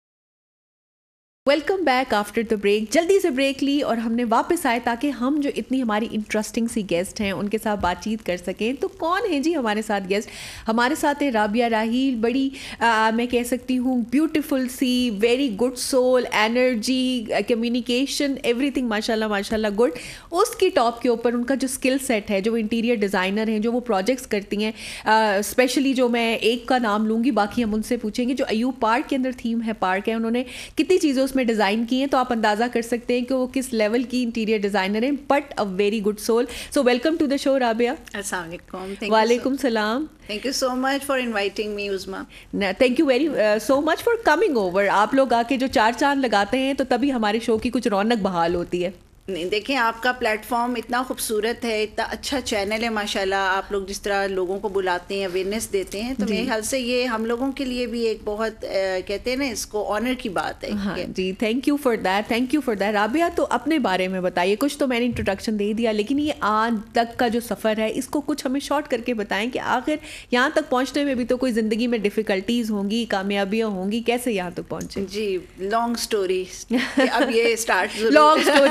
Welcome back after the break. جلدی سے بریک لی اور ہم نے واپس آئے تاکہ ہم جو اتنی ہماری انٹرسٹنگ سی گیسٹ ہیں ان کے ساتھ بات چیت کر سکیں. تو کون ہیں جی ہمارے ساتھ گیسٹ؟ ہمارے ساتھ ہے رابعہ راحیل, بڑی میں کہہ سکتی ہوں بیوٹیفل سی, very good soul, energy, communication, everything ماشاء اللہ گڈ. اس کی ٹاپ کے اوپر ان کا جو اسکل سیٹ ہے, جو انٹیریئر ڈیزائنر ہیں, جو وہ پروجیکٹس کرتی ہیں, اسپیشلی جو میں ایک کا نام لوں گی, باقی ہم ان سے پوچھیں گے. جو ایوب پارک کے اندر تھیم ہے پارک ہے, انہوں نے کتنی چیزیں میں ڈیزائن کی ہیں, تو آپ اندازہ کر سکتے ہیں کہ وہ کس لیول کی انٹیریئر ڈیزائنر ہیں, but a very good soul. So welcome to the show Rabia. السلام علیکم. وعلیکم السلام. Thank you so much for inviting me, Uzma. Thank you very so much for coming over. آپ لوگ آ کے جو 4 چاند لگاتے ہیں تو تبھی ہمارے شو کی کچھ رونق بحال ہوتی ہے. نہیں دیکھیں, آپ کا پلیٹ فارم اتنا خوبصورت ہے, اتنا اچھا چینل ہے ماشاء اللہ. آپ لوگ جس طرح لوگوں کو بلاتے ہیں, اویئرنیس دیتے ہیں, تو میرے خیال سے یہ ہم لوگوں کے لیے بھی ایک بہت کہتے ہیں نا اس کو آنر کی بات ہے. ہاں جی, thank you for that, thank you for that. Rabia, تو اپنے بارے میں بتائیے. کچھ تو میں نے انٹروڈکشن دے دیا, لیکن یہ آج تک کا جو سفر ہے اس کو کچھ ہمیں شارٹ کر کے بتائیں کہ آخر یہاں تک پہنچنے میں بھی تو کوئی زندگی میں ڈیفیکلٹیز ہوں گی, کامیابیاں ہوں گی, کیسے یہاں تک پہنچے؟ جی, لانگ اسٹوری. اب یہ اسٹارٹ لانگ اسٹوری شارٹ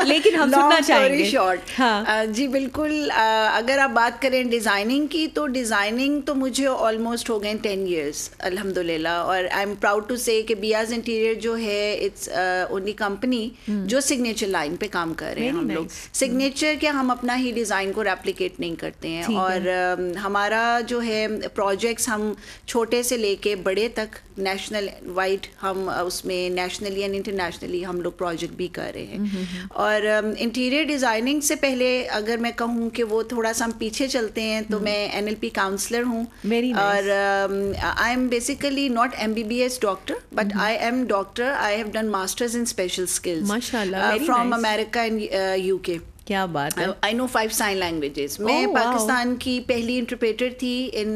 لیکن ہم سننا چاہیں گے. شارٹ جی بالکل. اگر آپ بات کریں ڈیزائننگ کی تو ڈیزائننگ تو مجھے آلموسٹ ہو گئے 10 years الحمد للہ, اور آئی ایم پراؤڈ ٹو سے کہ بیاز انٹیریئر جو ہے اٹس اونلی کمپنی جو سگنیچر لائن پہ کام کر رہے ہیں. ہم لوگ سگنیچر کیا ہم اپنا ہی ڈیزائن کو ریپلیکیٹ نہیں کرتے ہیں, اور ہمارا جو ہے پروجیکٹس ہم چھوٹے سے لے کے بڑے تک نیشنل وائڈ ہم اس میں نیشنلی اینڈ انٹرنیشنلی ہم لوگ پروجیکٹ بھی کر رہے ہیں. اور انٹیریئر ڈیزائننگ سے پہلے اگر میں کہوں کہ وہ تھوڑا سا ہم پیچھے چلتے ہیں تو میں NLP کاؤنسلر ہوں, اور I am basically not MBBS doctor but I am doctor. I have done masters in special skills from America and UK. کیا بات ہے. آئی نو 5 sign languages. میں پاکستان کی پہلی انٹرپریٹر تھی ان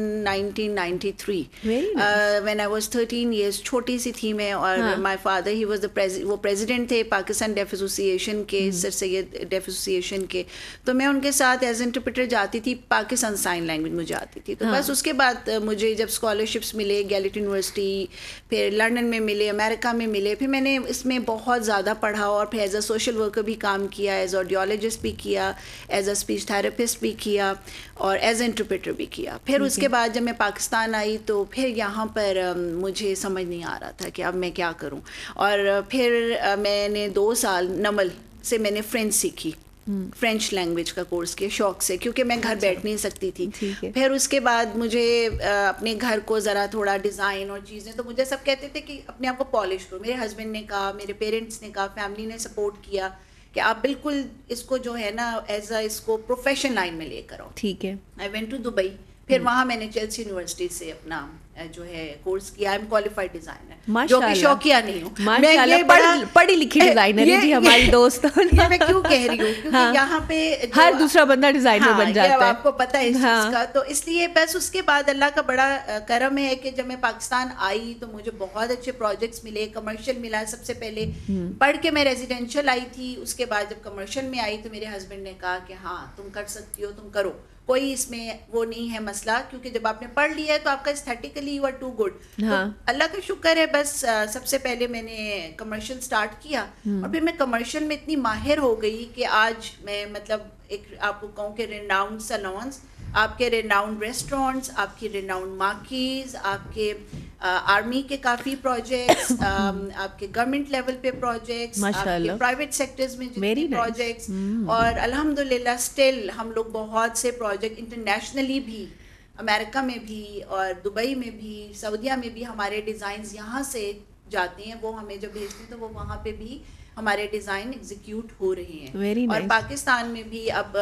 1993 when I was 13 years. چھوٹی سی تھی میں, اور مائی فادر ہی واز وہ پریزیڈنٹ تھے پاکستان ڈیف ایسوسیشن کے, سر سید ڈیف ایسوسیشن کے. تو میں ان کے ساتھ ایز انٹرپریٹر جاتی تھی. پاکستان سائن لینگویج مجھے آتی تھی. تو بس اس کے بعد مجھے جب اسکالرشپس ملے گیلٹ یونیورسٹی, پھر لنڈن میں ملے, امریکہ میں ملے, پھر میں نے اس میں بہت زیادہ پڑھا, اور پھر ایز اے سوشل ورکر بھی کام کیا, ایز آڈیولوجسٹ بھی کیا, ایز اے اسپیچ تھراپسٹ بھی کیا, اور ایز اے انٹرپریٹر بھی کیا. پھر اس کے بعد جب میں پاکستان آئی تو پھر یہاں پر مجھے سمجھ نہیں آ رہا تھا کہ اب میں کیا کروں. اور پھر میں نے 2 سال نمل سے میں نے فرینچ سیکھی, فرینچ لینگویج کا کورس کیا شوق سے, کیونکہ میں گھر بیٹھ نہیں سکتی تھی. پھر اس کے بعد مجھے اپنے گھر کو ذرا تھوڑا ڈیزائن اور چیزیں, تو مجھے سب کہتے تھے کہ اپنے آپ کو پالش کرو. میرے ہسبینڈ نے کہا, میرے پیرنٹس نے کہا, فیملی نے سپورٹ کیا کہ آپ بالکل اس کو جو ہے نا ایز اے اس کو پروفیشن لائن میں لے کر آؤ. ٹھیک ہے. I went to Dubai. پھر وہاں میں نے چیلسی یونیورسٹی سے اپنا جو ہے کورس کیا. آئی ایم کوالیفائڈ ڈیزائنر, جو کہ شوقیہ نہیں ہوں. ماشاءاللہ پڑھی لکھی ڈیزائنر ہے جی ہماری دوست. یہ میں کیوں کہہ رہی ہوں, کیونکہ یہاں پہ ہر دوسرا بندہ ڈیزائنر بن جاتا ہے, آپ کو پتہ ہے اس چیز کا. تو اس لیے بس اس کے بعد اللہ کا بڑا کرم ہے کہ جب میں پاکستان آئی تو مجھے بہت اچھے پروجیکٹس ملے. کمرشل ملا سب سے پہلے, پڑھ کے میں ریزیڈینشیل آئی تھی. اس کے بعد جب کمرشل میں آئی تو میرے ہسبینڈ نے کہا کہ ہاں تم کر سکتی ہو, تم کرو, کوئی اس میں وہ نہیں ہے مسئلہ, کیونکہ جب آپ نے پڑھ لیا ہے تو آپ کا aesthetically you are too good. اللہ کا شکر ہے. بس سب سے پہلے میں نے کمرشل اسٹارٹ کیا, اور پھر میں کمرشل میں اتنی ماہر ہو گئی کہ آج میں مطلب ایک آپ کو کہوں کہ ریناؤنڈ سیلونس, آپ کے ریناؤنڈ ریسٹورینٹس, آپ کی ریناؤنڈ مارکیز, آپ کے آرمی کے کافی پروجیکٹس, آپ کے گورنمنٹ لیول پہ پروجیکٹس, آپ کے پرائیویٹ سیکٹرز میں جتنے پروجیکٹس, اور الحمدللہ اسٹل ہم لوگ بہت سے پروجیکٹ انٹرنیشنلی بھی, امریکہ میں بھی اور دبئی میں بھی, سعودیہ میں بھی ہمارے ڈیزائنز یہاں سے جاتے ہیں. وہ ہمیں جب بھیجتے ہیں تو وہ وہاں پہ بھی ہمارے ڈیزائن ایگزیکیوٹ ہو رہے ہیں. اور پاکستان میں بھی اب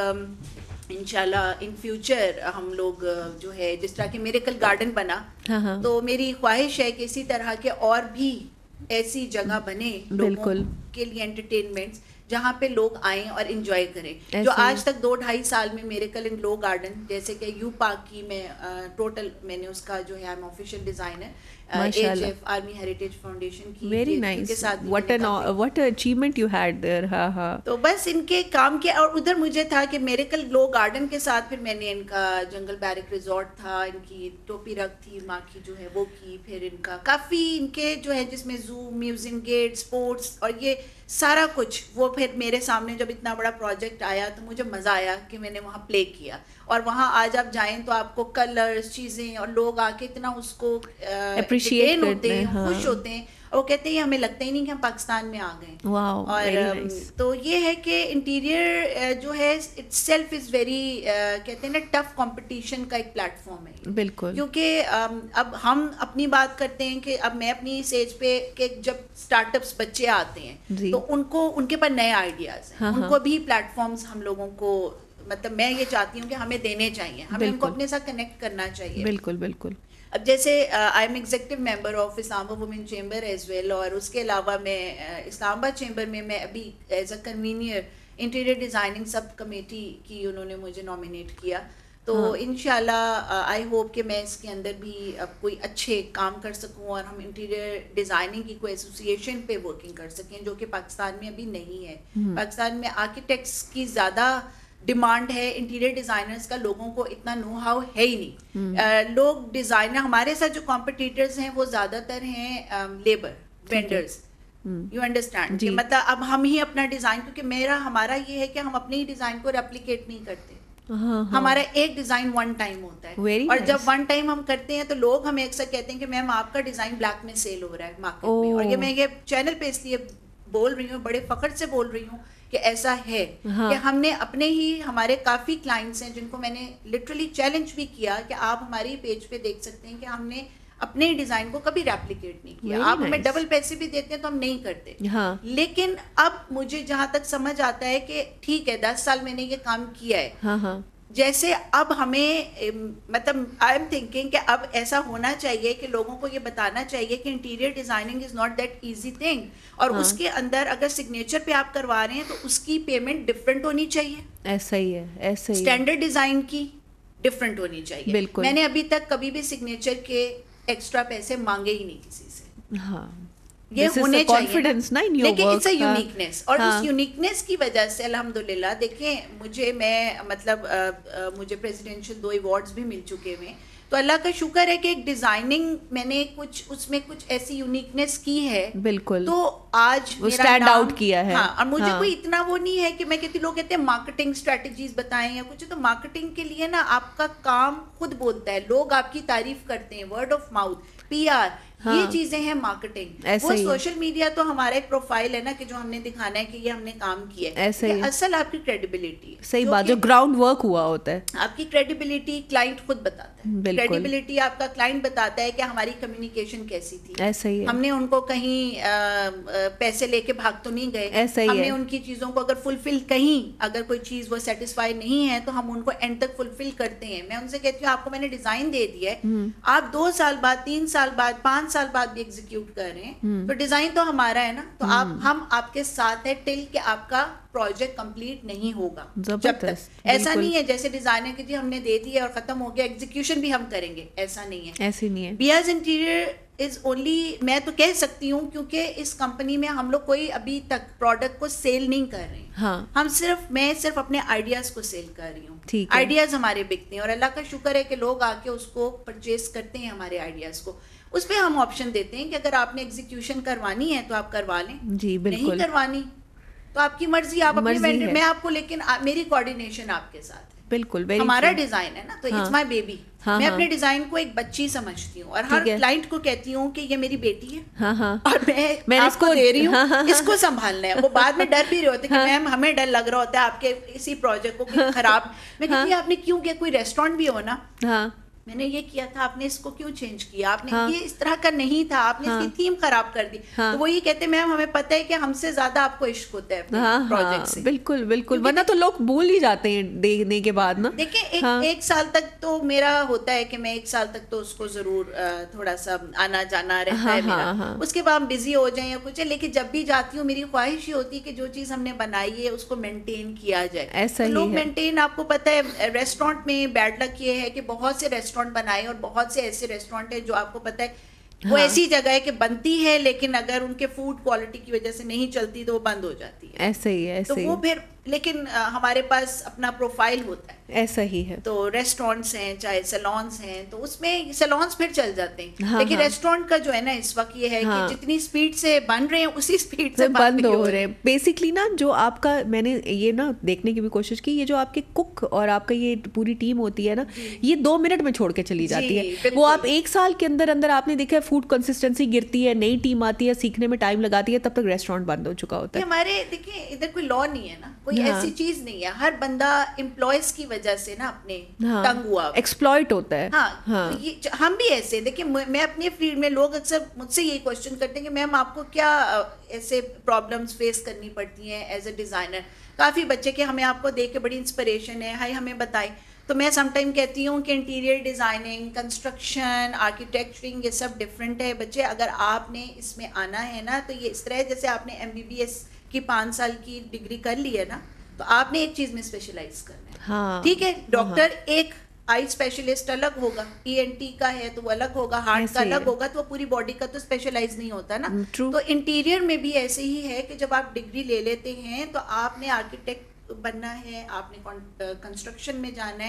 انشاءاللہ ان فیوچر ہم لوگ جو ہے, جس طرح کہ میریکل گارڈن بنا, تو میری خواہش ہے کہ اسی طرح کے اور بھی ایسی جگہ بنے لوگوں کے لیے انٹرٹینمنٹس, جہاں پہ لوگ آئیں اور انجوائے کریں. جو آج تک 2-2.5 سال میں میریکل اینڈ گلو گارڈن, جیسے کہ یو پارک کی میں ٹوٹل میں نے اس کا جو ہے I am official designer, AHF army heritage foundation کی, very nice, what achievement you had there. ہاں ہاں. تو بس ان کے کام کے, اور ادھر مجھے تھا کہ میریکل گلو گارڈن کے ساتھ پھر میں نے ان کا جنگل بیرک ریزورٹ تھا, ان کی ٹوپی رکھ تھی ماں کی جو ہے وہ کی, پھر ان کا کافی ان کے جو ہے جس میں زو, میوزیم گیٹ, اسپورٹس اور یہ سارا کچھ, وہ پھر میرے سامنے جب اتنا بڑا پروجیکٹ آیا تو مجھے مزہ آیا کہ میں نے وہاں پلے کیا. اور وہاں آج آپ جائیں تو آپ کو کلرز, چیزیں, اور لوگ آ کے اتنا اس کو اپریشیٹ ہوتے ہیں, خوش ہوتے ہیں, اور وہ کہتے ہیں ہمیں لگتا ہی نہیں کہ ہم پاکستان میں آ گئے. اور تو یہ ہے کہ انٹیریئر جو ہے اٹ سیلف از ویری, کہتے ہیں نا ٹف کمپٹیشن کا ایک پلیٹ فارم ہے. بالکل. کیونکہ اب ہم اپنی بات کرتے ہیں کہ اب میں اپنی اس ایج پہ کہ جب اسٹارٹ اپس بچے آتے ہیں تو ان کے پاس نئے آئیڈیاز ہیں, ان کو بھی پلیٹ فارمز ہم لوگوں کو, مطلب میں یہ چاہتی ہوں کہ ہمیں دینے چاہیے, ہمیں ان کو اپنے ساتھ کنیکٹ کرنا چاہیے. بالکل بالکل. اب جیسے I am executive member of Islamabad women chamber as well, اور اس کے علاوہ میں اسلام آباد چیمبر میں ابھی as a convener interior designing sub committee کی انہوں نے مجھے نامینیٹ کیا. تو انشاءاللہ آئی ہوپ کہ میں اس کے اندر بھی اب کوئی اچھے کام کر سکوں, اور ہم انٹیریئر ڈیزائننگ کی کوئی ایسوسیشن پہ ورکنگ کر سکیں, جو کہ پاکستان میں ابھی نہیں ہے. پاکستان میں آرکیٹیکٹس کی زیادہ ڈیمانڈ ہے, انٹیریئر ڈیزائنرز کا لوگوں کو اتنا نو ہاؤ ہے ہی نہیں. لوگ ڈیزائنر, ہمارے ساتھ جو کمپٹیٹرز ہیں وہ زیادہ تر ہیں لیبر وینڈرز, یو انڈرسٹینڈ, مطلب اب ہم ہی اپنا ڈیزائن, کیونکہ ہمارا یہ ہے کہ ہم اپنے ہی ڈیزائن کو ریپلیکیٹ نہیں کرتے, ہمارا ایک ڈیزائن ون ٹائم ہوتا ہے, اور جب ون ٹائم ہم کرتے ہیں تو لوگ ہمیں اکثر کہتے ہیں کہ میم آپ کا ڈیزائن بلیک میں سیل ہو رہا ہے مارکیٹ میں, اور میں یہ چینل پہ اس لیے بول رہی ہوں, بڑے فخر سے بول رہی ہوں کہ ایسا ہے کہ ہم نے اپنے ہی, ہمارے کافی کلائنٹس ہیں جن کو میں نے لٹرلی چیلنج بھی کیا کہ آپ ہماری پیج پہ دیکھ سکتے ہیں کہ ہم نے اپنے ڈیزائن کو کبھی ریپلیکیٹ نہیں کیا, آپ ہمیں ڈبل پیسے بھی دیتے ہیں تو ہم نہیں کرتے. لیکن اب مجھے جہاں تک سمجھ آتا ہے کہ ٹھیک ہے 10 سال میں نے یہ کام کیا ہے, جیسے اب ہمیں مطلب آئی ایم تھنکنگ کہ اب ایسا ہونا چاہیے کہ لوگوں کو یہ بتانا چاہیے کہ interior designing is not that easy thing, اور اس کے اندر اگر سگنیچر پہ آپ کروا رہے ہیں تو اس کی پیمنٹ ڈفرینٹ ہونی چاہیے. ایسا ہی ہے, ایسا ہی اسٹینڈرڈ ڈیزائن کی ڈفرینٹ ہونی چاہیے. بالکل, میں نے ابھی تک کبھی بھی سگنیچر کے ایکسٹرا پیسے مانگے ہی نہیں کسی سے. یہ ہونے چاہیے, لیکن اٹس اے یونیکنیس, اور اس یونیکنیس کی وجہ سے الحمدللہ دیکھیں مجھے پریزیڈینشیل 2 ایوارڈز بھی مل چکے ہوئے, تو اللہ کا شکر ہے کہ ایک ڈیزائننگ میں نے اس میں کچھ ایسی یونیکنیس کی ہے, بالکل, تو آج اسٹینڈ آؤٹ کیا ہے. اور مجھے کوئی اتنا وہ نہیں ہے کہ میں کہتی, لوگ کہتے ہیں مارکیٹنگ اسٹریٹجیز بتائیں یا کچھ, تو مارکیٹنگ کے لیے نا آپ کا کام خود بولتا ہے, لوگ آپ کی تعریف کرتے ہیں, ورڈ آف ماؤتھ, PR, یہ چیزیں ہیں مارکیٹنگ. وہ سوشل میڈیا تو ہمارا ایک پروفائل ہے نا کہ جو ہم نے دکھانا ہے کہ یہ ہم نے کام کیا ہے, اصل آپ کی کریڈیبلٹی, صحیح بات, جو گراؤنڈ ورک ہوا ہوتا ہے, آپ کی کریڈیبلٹی کلائنٹ خود بتاتا ہے. کریڈیبلٹی آپ کا کلائنٹ بتاتا ہے کہ ہماری کمیونیکیشن کیسی تھی, ایسا ہی, ہم نے ان کو کہیں پیسے لے کے بھاگ تو نہیں گئے, ہم نے ان کی چیزوں کو اگر فلفل, کہیں اگر کوئی چیز وہ سیٹسفائی نہیں ہے تو ہم ان کو اینڈ تک فلفل کرتے ہیں. میں ان سے کہتی ہوں آپ کو میں نے ڈیزائن دے دیا ہے, آپ 2 سال بعد 3 سال بعد 5 سال بعد بھی ایگزیکیوٹ کر رہے ہیں, تو ڈیزائن تو ہمارا ہے نا, تو ہم آپ کے ساتھ ہیں ٹل کہ آپ کا پروجیکٹ کمپلیٹ نہیں ہوگا. جب تک ایسا نہیں ہے جیسے ڈیزائنر کی جی ہم نے دے دیا اور ختم ہو گیا, ایگزیکیوشن بھی ہم کریں گے, ایسا نہیں ہے, ایسی نہیں ہے. بیاز انٹیریئر از اونلی, میں تو کہہ سکتی ہوں کیونکہ اس کمپنی میں ہم لوگ کوئی ابھی تک پروڈکٹ کو سیل نہیں کر رہے ہیں, میں صرف اپنے آئیڈیاز کو سیل کر رہی ہوں. آئیڈیاز ہمارے بکتے ہیں, اور اللہ کا شکر ہے کہ لوگ آ کے اس کو پرچیز کرتے ہیں ہمارے آئیڈیاز کو. اس پہ ہم آپشن دیتے ہیں کہ اگر آپ نے ایگزیکیوشن کروانی ہے تو آپ کروا لیں, جی بالکل, نہیں کروانی تو آپ کی مرضی, آپ اپنی وینڈر, میں آپ کو, لیکن میری کوآرڈینیشن آپ کے ساتھ ہے. بالکل, ہمارا ڈیزائن ہے نا, تو اٹس مائی بیبی. میں اپنے ڈیزائن کو ایک بچی سمجھتی ہوں, اور ہر کلائنٹ کو کہتی ہوں کہ یہ میری بیٹی ہے, اور میں اس کو دے رہی ہوں, اس کو سنبھالنا ہے. وہ بعد میں ڈر بھی رہے ہوتے کہ میم ہمیں ڈر لگ رہا ہوتا ہے آپ کے اسی پروجیکٹ کو خراب. میں کہتی ہوں آپ نے کیوں کیا, کوئی ریسٹورینٹ بھی ہو نا, میں نے یہ کیا تھا, آپ نے اس کو کیوں چینج کیا, آپ نے یہ اس طرح کا نہیں تھا, آپ نے اس کی تھیم خراب کر دی. تو وہ یہ کہتے ہیں میم ہمیں پتہ ہے کہ ہم سے زیادہ آپ کو عشق ہوتا ہے اپنے پروجیکٹ سے. بالکل بالکل, ورنہ تو لوگ بھول ہی جاتے ہیں دیکھنے کے بعد نا. دیکھیں ایک سال تک تو میرا ہوتا ہے کہ میں 1 سال تک تو اس کو ضرور تھوڑا سا آنا جانا رہتا ہے میرا, اس کے بعد ہم بزی ہو جائیں یا کچھ ہے, لیکن جب بھی جاتی ہوں میری خواہش یہ ہوتی ہے کہ جو چیز ہم نے بنائی ہے اس کو مینٹین کیا جائے. ایسا لوگ مینٹین, آپ کو پتہ ہے ریسٹورینٹ میں بیڈ لک یہ ہے کہ بہت سے ریسٹورینٹ بنائے, اور بہت سے ایسے ریسٹورینٹ ہیں جو آپ کو پتہ ہے وہ ایسی جگہ ہے کہ بنتی ہے لیکن اگر ان کے فوڈ کوالٹی کی وجہ سے نہیں چلتی تو وہ بند ہو جاتی ہے. ایسا ہی ہے, تو وہ پھر, لیکن ہمارے پاس اپنا پروفائل ہوتا ہے, ایسا ہی ہے. تو ریسٹورینٹس ہیں, چاہے سیلونس ہیں, تو اس میں سیلونس پھر چل جاتے ہیں, لیکن ریسٹورینٹ کا جو ہے نا اس وقت یہ ہے کہ جتنی اسپیڈ سے بن رہے ہیں اسی اسپیڈ سے بند ہو رہے ہیں. بیسکلی نا جو آپ کا, میں نے یہ نا دیکھنے کی بھی کوشش کی, یہ جو آپ کے کک اور آپ کا یہ پوری ٹیم ہوتی ہے نا, یہ 2 منٹ میں چھوڑ کے چلی جاتی ہے. وہ آپ 1 سال کے اندر اندر آپ نے دیکھا ہے فوڈ کنسسٹنسی گرتی ہے, نئی ٹیم آتی ہے, سیکھنے میں ٹائم لگاتی ہے, تب تک ریسٹورینٹ بند ہو چکا ہوتا ہے. ہمارے دیکھیں ادھر کوئی لا نہیں ہے نا, کوئی ایسی چیز نہیں ہے, ہر بندہ امپلائیز کی وجہ سے نا اپنے تنگ ہوا, ایکسپلائٹ ہوتا ہے. ہاں, ہم بھی ایسے, دیکھیں میں اپنے فیلڈ میں, لوگ اکثر مجھ سے یہی کوشچن کرتے ہیں کہ میم آپ کو کیا ایسے پرابلمس فیس کرنی پڑتی ہیں ایز اے ڈیزائنر. کافی بچے کہ ہمیں آپ کو دیکھ کے بڑی انسپریشن ہے, ہائی ہمیں بتائیں. تو میں سم ٹائم کہتی ہوں کہ انٹیریئر ڈیزائننگ, کنسٹرکشن, آرکیٹیکچرنگ یہ سب ڈفرینٹ ہے بچے. اگر آپ نے اس میں آنا ہے نا تو یہ اس طرح جیسے آپ نے MBBS کی 5 سال کی ڈگری کر لی ہے نا, تو آپ نے ایک چیز میں اسپیشلائز کرنا ہے. ٹھیک ہے, ڈاکٹر ایک آئی اسپیشلسٹ الگ ہوگا, ENT کا ہے تو وہ الگ ہوگا, ہارٹ کا الگ ہوگا, تو وہ پوری باڈی کا تو اسپیشلائز نہیں ہوتا نا. تو انٹیریئر میں بھی ایسے ہی ہے کہ جب آپ ڈگری لے لیتے ہیں تو آپ نے آرکیٹیکٹ بننا ہے, آپ نے کنسٹرکشن میں جانا ہے,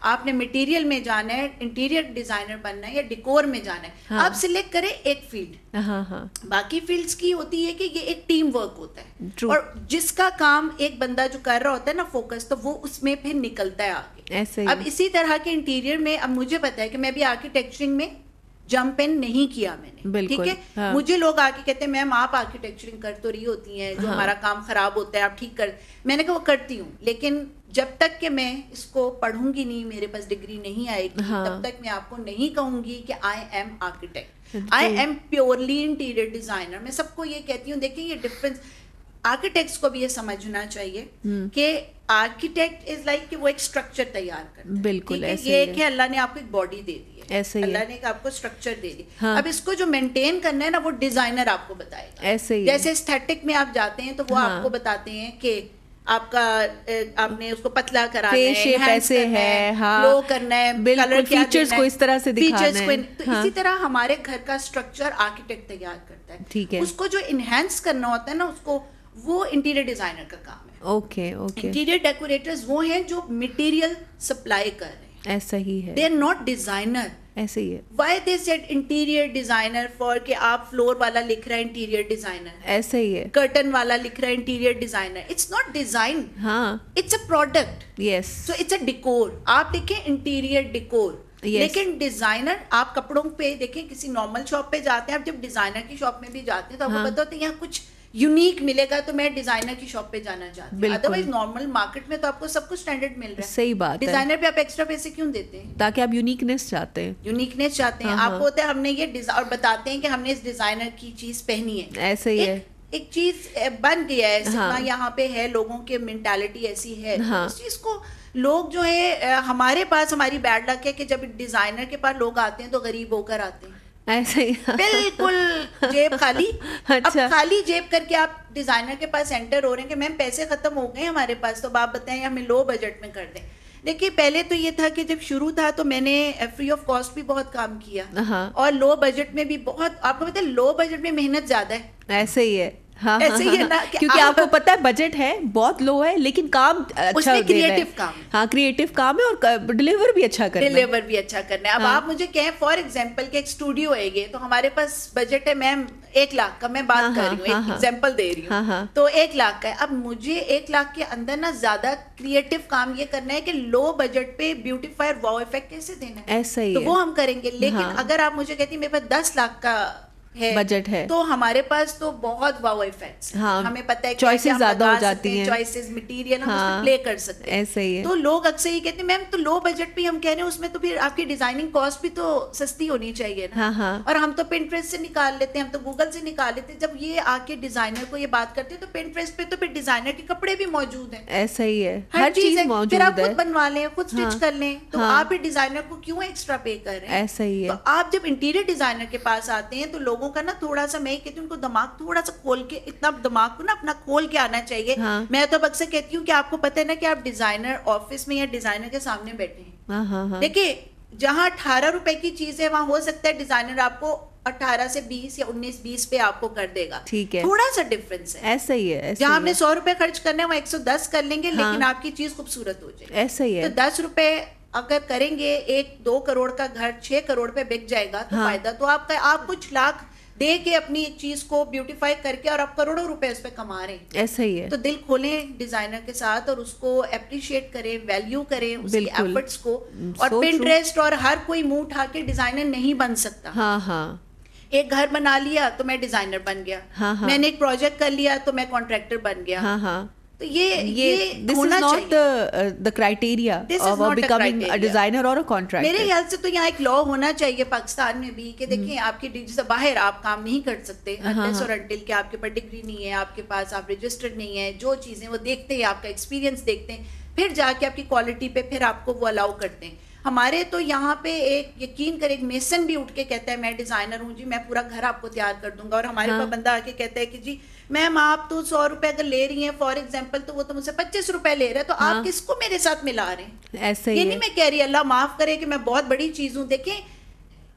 آپ نے مٹیریل میں جانا ہے, انٹیریئر ڈیزائنر بننا ہے یا ڈیکور میں جانا ہے, آپ سلیکٹ کریں ایک فیلڈ. باقی فیلڈس کی ہوتی ہے کہ یہ ایک ٹیم ورک ہوتا ہے, اور جس کا کام ایک بندہ جو کر رہا ہوتا ہے نا فوکس, تو وہ اس میں پھر نکلتا ہے آگے. اب اسی طرح کے انٹیریئر میں اب مجھے پتا ہے کہ میں بھی آرکیٹیکچرنگ میں جمپ ان نہیں کیا میں نے, ٹھیک ہے. مجھے لوگ آ کے کہتے ہیں میم آپ آرکیٹیکچرنگ کر تو رہی ہوتی ہیں, جو ہمارا کام خراب ہوتا ہے آپ ٹھیک کر. میں نے کہا وہ کرتی ہوں, لیکن جب تک کہ میں اس کو پڑھوں گی نہیں, میرے پاس ڈگری نہیں آئے گی, تب تک میں آپ کو نہیں کہوں گی کہ I am architect, I am purely interior designer. میں سب کو یہ کہتی ہوں دیکھیں یہ ڈفرینس, آرکیٹیکٹس کو بھی یہ سمجھنا چاہیے کہ آرکیٹیکٹ از لائک کہ وہ ایک اسٹرکچر تیار کرتا ہے. بالکل یہ کہ اللہ نے آپ کو ایک باڈی دے دی ہے, اللہ نے آپ کو اسٹرکچر دے دی, اب اس کو جو مینٹین کرنا ہے نا وہ ڈیزائنر آپ کو بتائے گا. جیسے ایستھیٹک میں آپ جاتے ہیں تو وہ آپ کو بتاتے ہیں کہ آپ کا آپ نے اس کو پتلا کرانا ہے, کیسے ہے, گلو کرنا ہے, کلر فیچرز کو اس طرح سے دکھانا ہے. تو اسی طرح ہمارے گھر کا اسٹرکچر آرکیٹیکٹ تیار کرتا ہے, ٹھیک ہے. اس کو جو انہینس کرنا ہوتا ہے نا, اس کو وہ انٹیریئر ڈیزائنر کا کام ہے. اوکے. انٹیریئر ڈیکوریٹرز وہ ہیں جو مٹیریل سپلائی کر رہے ہیں. ایسا ہی ہے, دے آر ناٹ ڈیزائنر. ایسے ہی ہے. Why they said interior designer for کہ آپ فلور والا لکھ رہا ہے انٹیریئر ڈیزائنر, ایسا ہی ہے. کرٹن والا لکھ رہا ہے interior designer. It's not design, ہاں it's a product. Yes, so it's a decor. آپ دیکھیں انٹیریئر ڈیکور, لیکن ڈیزائنر آپ کپڑوں پہ دیکھیں, کسی نارمل شاپ پہ جاتے ہیں, آپ جب ڈیزائنر کی شاپ میں بھی جاتے ہیں تو آپ کو پتا ہوتا ہے یہاں کچھ یونیک ملے گا تو میں ڈیزائنر کی شاپ پہ جانا چاہتی ہوں. ادروائز نارمل مارکیٹ میں تو آپ کو سب کچھ اسٹینڈرڈ مل رہا ہے. صحیح بات. ڈیزائنر پہ آپ ایکسٹرا پیسے کیوں دیتے ہیں؟ تاکہ آپ یونیکنیس چاہتے ہیں. یونیکنیس چاہتے ہیں آپ کو ہوتا ہے ہم نے یہ اور بتاتے ہیں کہ ہم نے اس ڈیزائنر کی چیز پہنی ہے. ایسے ہی ہے, ایک چیز بن گیا ہے, یہاں پہ ہے, لوگوں کی مینٹالٹی ایسی ہے. اس چیز کو لوگ جو ہے, ہمارے پاس ہماری بیڈ لک ہے کہ جب ڈیزائنر کے پاس لوگ آتے ہیں تو غریب ہو کر آتے ہیں. ایسے ہی بالکل جیب خالی. اب خالی جیب کر کے آپ ڈیزائنر کے پاس انٹر ہو رہے ہیں کہ میم پیسے ختم ہو گئے ہمارے پاس, تو آپ بتائیں ہمیں لو بجٹ میں کر دیں. دیکھیے پہلے تو یہ تھا کہ جب شروع تھا تو میں نے فری آف کاسٹ بھی بہت کام کیا, اور لو بجٹ میں بھی بہت. آپ کو پتہ ہے لو بجٹ میں محنت زیادہ ہے. ایسے ہی ہے, ایسے ہی ہے نا, کیونکہ آپ کو پتا ہے بجٹ ہے بہت لو ہے, لیکن کام اچھا کریٹو کام. ہاں کریٹو کام ہے, اور ڈلیور بھی اچھا کرنا ہے. اب آپ مجھے کہیں فار ایگزامپل کہ ایک اسٹوڈیو ہے یہ, تو ہمارے پاس بجٹ ہے میم 1 لاکھ کا, میں بات کر رہی ہوں, ایک ایگزامپل دے رہی ہوں, تو 1 لاکھ کا ہے. اب مجھے 1 لاکھ کے اندر نا زیادہ کریٹو کام یہ کرنا ہے کہ لو بجٹ پہ بیوٹیفائر واو افیکٹ کیسے دینا ہے, ایسا ہی تو وہ ہم کریں گے. لیکن اگر آپ مجھے کہتی میرے پاس 10 لاکھ کا بجٹ ہے تو ہمارے پاس تو بہت واو ایفیکٹس, ہمیں پتہ ہے چوائسز زیادہ ہو جاتی ہیں, چوائسز مٹیریل ہم اس میں پلے کر سکتے ہیں. ایسے ہی ہے. تو لوگ اکثر یہ کہتے ہیں میم تو لو بجٹ پہ ہم کہہ رہے ہیں, اس میں تو پھر آپ کی ڈیزائننگ کاسٹ بھی تو سستی ہونی چاہیے نا. اور ہم تو پنٹریسٹ سے نکال لیتے ہیں, ہم تو گوگل سے نکال لیتے ہیں. جب یہ آ کے ڈیزائنر کو یہ بات کرتے ہیں تو پنٹریسٹ پہ تو پھر ڈیزائنر کے کپڑے بھی موجود ہیں. ایسا ہی ہے, ہر چیز موجود ہے. پھر آپ خود بنوا لیں, خود اسٹچ کر لیں, تو آپ ڈیزائنر کو کیوں ایکسٹرا پے کر رہے ہیں؟ ایسا ہی ہے. تو آپ جب انٹیریئر ڈیزائنر کے پاس آتے ہیں تو لوگوں کا نا تھوڑا سا, میں کہتی ہوں ان کو دماغ تھوڑا سا کھول کے, اتنا دماغ کو نا اپنا کھول کے آنا چاہیے. میں تو اکثر کہتی ہوں کہ آپ کو پتہ ہے نا کہ آپ ڈیزائنر آفس میں یا ڈیزائنر کے سامنے بیٹھے ہیں, دیکھیے جہاں 18 روپے کی چیز ہے وہاں ہو سکتا ہے ڈیزائنر آپ کو 18 سے 20 یا 19-20 پہ آپ کو کر دے گا. ٹھیک ہے, تھوڑا سا ڈفرینس ہے. ایسا ہی ہے. جہاں ہم نے 100 روپے خرچ کرنے ہیں وہ 110 کر لیں گے, لیکن آپ کی چیز خوبصورت ہو جائے گی. ایسا ہی ہے. تو 10 روپے اگر کریں گے, 1-2 کروڑ کا گھر 6 کروڑ پہ بک جائے گا, تو فائدہ تو آپ کا, آپ کچھ لاکھ دے کے اپنی چیز کو بیوٹیفائی کر کے اور آپ کروڑوں روپے اس پہ کما رہے ہیں. ایسا ہی ہے. تو دل کھولیں ڈیزائنر کے ساتھ اور اس کو اپریشیٹ کریں, ویلیو کریں اس کے ایفرٹس کو. اور پنٹریسٹ اور ہر کوئی منہ اٹھا کے ڈیزائنر نہیں بن سکتا. ہاں ہاں, ایک گھر بنا لیا تو میں ڈیزائنر بن گیا, میں نے ایک پروجیکٹ کر لیا تو میں کانٹریکٹر بن گیا. ہاں ہاں, تو یہ this is not the criteria of becoming a designer or a contractor. میرے خیال سے تو یہاں ایک لا ہونا چاہیے پاکستان میں بھی کہ دیکھیں آپ کی جیسے باہر آپ کام نہیں کر سکتے unless اور until کہ آپ کے پاس ڈگری نہیں ہے, آپ کے پاس آپ رجسٹرڈ نہیں ہے, جو چیزیں وہ دیکھتے ہیں, آپ کا ایکسپیرینس دیکھتے ہیں, پھر جا کے آپ کی کوالٹی پہ پھر آپ کو وہ الاؤ کرتے ہیں. ہمارے تو یہاں پہ ایک یقین کر, ایک میسن بھی اٹھ کے کہتا ہے میں ڈیزائنر ہوں جی, میں پورا گھر آپ کو تیار کر دوں گا. اور ہمارے پاس بندہ آ کے کہتا ہے کہ جی میم آپ تو 100 روپے اگر لے رہی ہیں فار ایگزامپل, تو وہ تو مجھ سے 25 روپے لے رہا ہے, تو آپ کس کو میرے ساتھ ملا رہے ہیں؟ ایسے یہ نہیں میں کہہ رہی اللہ معاف کرے کہ میں بہت بڑی چیز ہوں. دیکھیں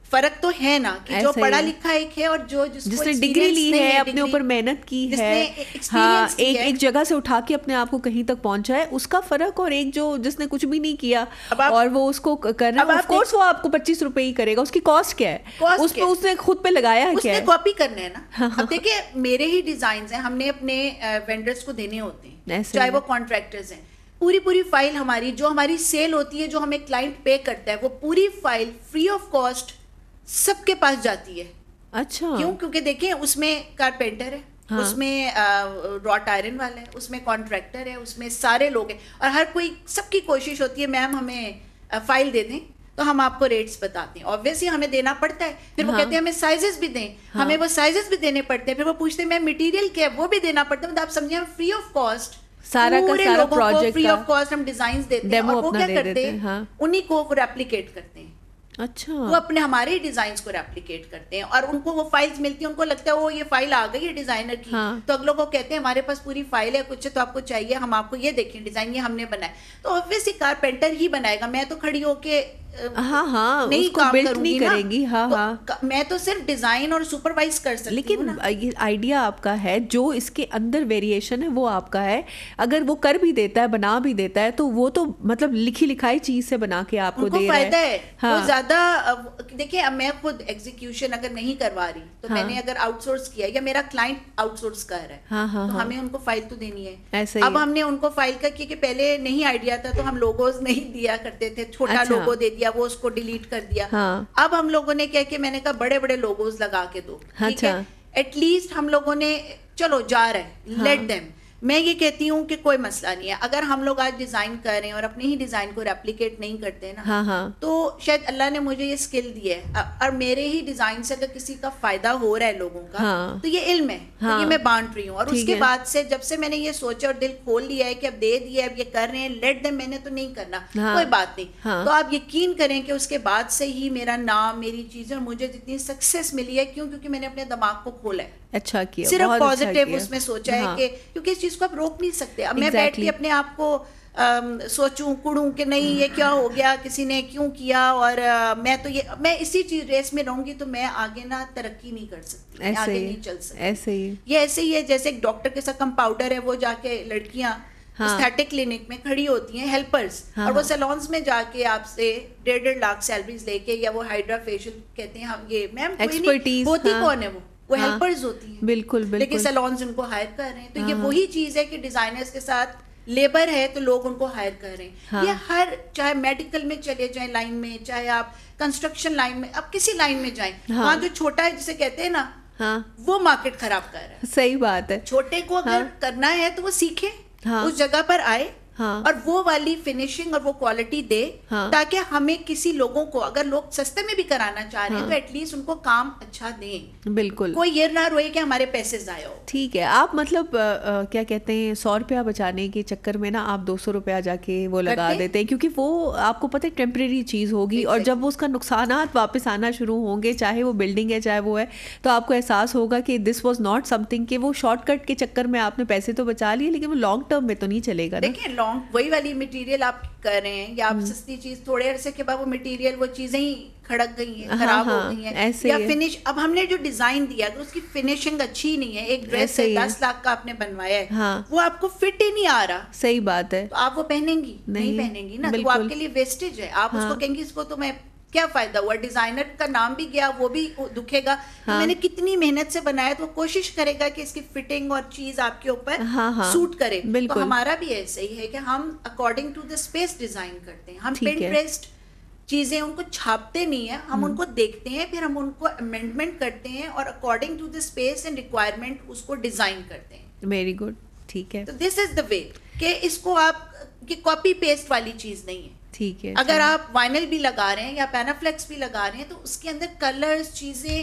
فرق تو ہے نا کہ جو پڑھا لکھا ایک ہے اور جو جس نے ڈگری لی ہے, اپنے اوپر محنت کی ہے, ہاں ایک جگہ سے اٹھا کے اپنے آپ کو کہیں تک پہنچا ہے, اس کا فرق, اور ایک جو جس نے کچھ بھی نہیں کیا اور وہ اس کو کر رہا ہے, آف کورس وہ آپ کو 25 روپے ہی کرے گا. اس کی کاسٹ کیا ہے, اس پہ اس نے خود پہ لگایا ہے, اس نے کاپی کرنا ہے نا. اب دیکھیں میرے ہی ڈیزائنز ہیں, ہم نے اپنے وینڈرز کو دینے ہوتے ہیں, چاہے وہ کانٹریکٹرز ہیں. پوری فائل ہماری جو ہماری سیل ہوتی ہے, جو ہمیں کلائنٹ پے کرتا ہے, وہ پوری فائل فری آف کاسٹ سب کے پاس جاتی ہے. اچھا, کیوں؟ کیونکہ دیکھیں اس میں کارپینٹر ہے, اس میں راٹ آئرن والا ہے, اس میں کانٹریکٹر ہے, اس میں سارے لوگ ہیں, اور ہر کوئی, سب کی کوشش ہوتی ہے میم ہمیں فائل دے دیں تو ہم آپ کو ریٹس بتاتے ہیں. آبویسلی ہمیں دینا پڑتا ہے, پھر وہ کہتے ہیں ہمیں سائزز بھی دیں, ہمیں وہ سائزز بھی دینے پڑتے ہیں, پھر وہ پوچھتے ہیں میم مٹیریل کیا ہے, وہ بھی دینا پڑتا ہے. مطلب آپ سمجھیں ہم فری آف کاسٹ سارا کا سارا پروجیکٹ فری آف کاسٹ ہم ڈیزائنز دیتے ہیں, اور وہ کیا کرتے ہیں, انہی کو ریپلیکیٹ کرتے ہیں. اچھا, وہ اپنے ہمارے ڈیزائنز کو ریپلیکیٹ کرتے ہیں, اور ان کو وہ فائلز ملتی ہیں, ان کو لگتا ہے وہ یہ فائل آ گئی ہے ڈیزائنر کی, تو اگلوں کو کہتے ہیں ہمارے پاس پوری فائل ہے, کچھ تو آپ کو چاہیے, ہم آپ کو یہ دیکھیں ڈیزائن یہ ہم نے بنایا. تو آبویسلی کارپینٹر ہی بنائے گا, میں تو کھڑی ہو کے نہیں کام کرے گی. میں تو صرف ڈیزائن اور سپروائز کر سکتی ہوں. لیکن آئیڈیا آپ کا ہے, جو اس کے اندر ویریشن ہے وہ آپ کا ہے. اگر وہ کر بھی دیتا ہے, بنا بھی دیتا ہے, تو وہ تو مطلب لکھی لکھائی چیز سے بنا کے آپ کو دے رہا ہے. وہ زیادہ دیکھیں, اب میں خود ایگزیکیوشن اگر نہیں کروا رہی تو میں نے اگر آؤٹ سورس کیا, یا میرا کلائنٹ آؤٹ سورس کر رہا ہے, تو ہمیں ان کو فائل تو دینی ہے. اب ہم نے ان کو فائل کا کیا کہ پہلے نہیں آئیڈیا تھا تو ہم لوگوز نہیں دیا کرتے تھے, چھوٹا لوگو دے دیا, وہ اس کو ڈیلیٹ کر دیا. اب ہم لوگوں نے کیا کہ میں نے کہا بڑے بڑے لوگوز لگا کے دو, ٹھیک ہے, ایٹ لیسٹ ہم لوگوں نے چلو جا رہے ہیں, لیٹ دیم. میں یہ کہتی ہوں کہ کوئی مسئلہ نہیں ہے, اگر ہم لوگ آج ڈیزائن کر رہے ہیں اور اپنے ہی ڈیزائن کو ریپلیکیٹ نہیں کرتے نا, تو شاید اللہ نے مجھے یہ اسکل دی ہے, اور میرے ہی ڈیزائن سے اگر کسی کا فائدہ ہو رہا ہے لوگوں کا, تو یہ علم ہے, تو یہ میں بانٹ رہی ہوں. اور اس کے بعد سے جب سے میں نے یہ سوچا اور دل کھول لیا ہے کہ اب دے دیا, اب یہ کر رہے ہیں, لیٹ دیم, میں نے تو نہیں کرنا, کوئی بات نہیں. تو آپ یقین کریں کہ اس کے بعد سے ہی میرا نام, میری چیزیں, اور مجھے جتنی سکسیس ملی ہے, کیوں, کیونکہ میں نے اپنے دماغ کو کھولا ہے. اچھا کیا, صرف پازیٹیو اس میں سوچا ہے کہ کیونکہ اس چیز کو آپ روک نہیں سکتے. اب میں بیٹھ کے اپنے آپ کو سوچوں کڑوں کہ نہیں یہ کیا ہو گیا, کسی نے کیوں کیا, اور میں تو میں اسی چیز ریس میں رہوں گی تو میں آگے نہ ترقی نہیں کر سکتی, میں آگے نہیں چل سکتی. یہ ایسے ہی ہے جیسے ایک ڈاکٹر کے ساتھ کمپاؤڈر ہے, وہ جا کے لڑکیاں اسٹیٹک کلینک میں کھڑی ہوتی ہیں ہیلپرز, اور وہ سیلونز میں جا کے آپ سے 1.5 لاکھ سیلریز لے کے, یا وہ ہائیڈرا فیشیل کہتے ہیں ہم, یہ میم ایکسپرٹیز ہوتی کون ہے, وہ ہیلپرز ہوتی ہیں. بالکل, لیکن سیلونز ان کو ہائر کر رہے ہیں. تو یہ وہی چیز ہے کہ ڈیزائنرز کے ساتھ لیبر ہے تو لوگ ان کو ہائر کر رہے ہیں. یہ ہر, چاہے میڈیکل میں چلے جائیں لائن میں, چاہے آپ کنسٹرکشن لائن میں, آپ کسی لائن میں جائیں, وہاں جو چھوٹا ہے جسے کہتے ہیں نا, وہ مارکیٹ خراب کر رہا ہے. صحیح بات ہے. چھوٹے کو اگر کرنا ہے تو وہ سیکھے, اس جگہ پر آئے, اور وہ والی فنیشنگ اور وہ کوالٹی دے, تاکہ ہمیں کسی لوگوں کو, اگر لوگ سستے میں بھی کرانا چاہ رہے ہیں تو ایٹ لیسٹ ان کو کام اچھا دیں. بالکل, کوئی یہ نہ روئے کہ ہمارے پیسے ضائع ہو. ٹھیک ہے, آپ مطلب کیا کہتے ہیں 100 روپیہ بچانے کے چکر میں نا آپ 200 روپیہ جا کے وہ لگا دیتے ہیں, کیونکہ وہ آپ کو پتہ ہے ٹیمپریری چیز ہوگی, اور جب وہ اس کا نقصانات واپس آنا شروع ہوں گے, چاہے وہ بلڈنگ ہے چاہے وہ ہے, تو آپ کو احساس ہوگا کہ this was not something, کہ وہ شارٹ کٹ کے چکر میں آپ نے پیسے تو بچا لیے, لیکن وہ لانگ ٹرم میں تو نہیں چلے گا. دیکھیں لانگ وہی والی مٹیریل آپ کر رہے ہیں, یا آپ سستی چیز, تھوڑے عرصے کے بعد وہ مٹیریل, وہ چیزیں ہی کھڑک گئی ہیں, خراب ہو گئی ہیں, یا فنش. اب ہم نے جو ڈیزائن دیا اگر اس کی فنیشنگ اچھی نہیں ہے, ایک ڈریس ہے 10 لاکھ کا آپ نے بنوایا ہے, وہ آپ کو فٹ ہی نہیں آ رہا, صحیح بات ہے, تو آپ وہ پہنیں گی نہیں پہنیں گی نا, تو وہ آپ کے لیے ویسٹیج ہے. آپ اس کو کہیں گے اس کو تو میں کیا فائدہ ہوا, ڈیزائنر کا نام بھی گیا, وہ بھی دکھے گا. میں نے کتنی محنت سے بنایا, تو وہ کوشش کرے گا کہ اس کی فٹنگ اور چیز آپ کے اوپر سوٹ کرے. تو ہمارا بھی ایسا ہی ہے کہ ہم according to the space design کرتے ہیں. ہم پنٹریسٹ چیزیں ان کو چھاپتے نہیں ہیں, ہم ان کو دیکھتے ہیں, پھر ہم ان کو امینڈمنٹ کرتے ہیں, اور according to the space and requirement اس کو ڈیزائن کرتے ہیں. ویری گڈ, ٹھیک ہے. تو دس از دا وے کہ اس کو آپ کی کاپی پیسٹ والی چیز نہیں ہے. ٹھیک ہے, اگر آپ وائنل بھی لگا رہے ہیں یا پینافلیکس بھی لگا رہے ہیں, تو اس کے اندر کلرز, چیزیں,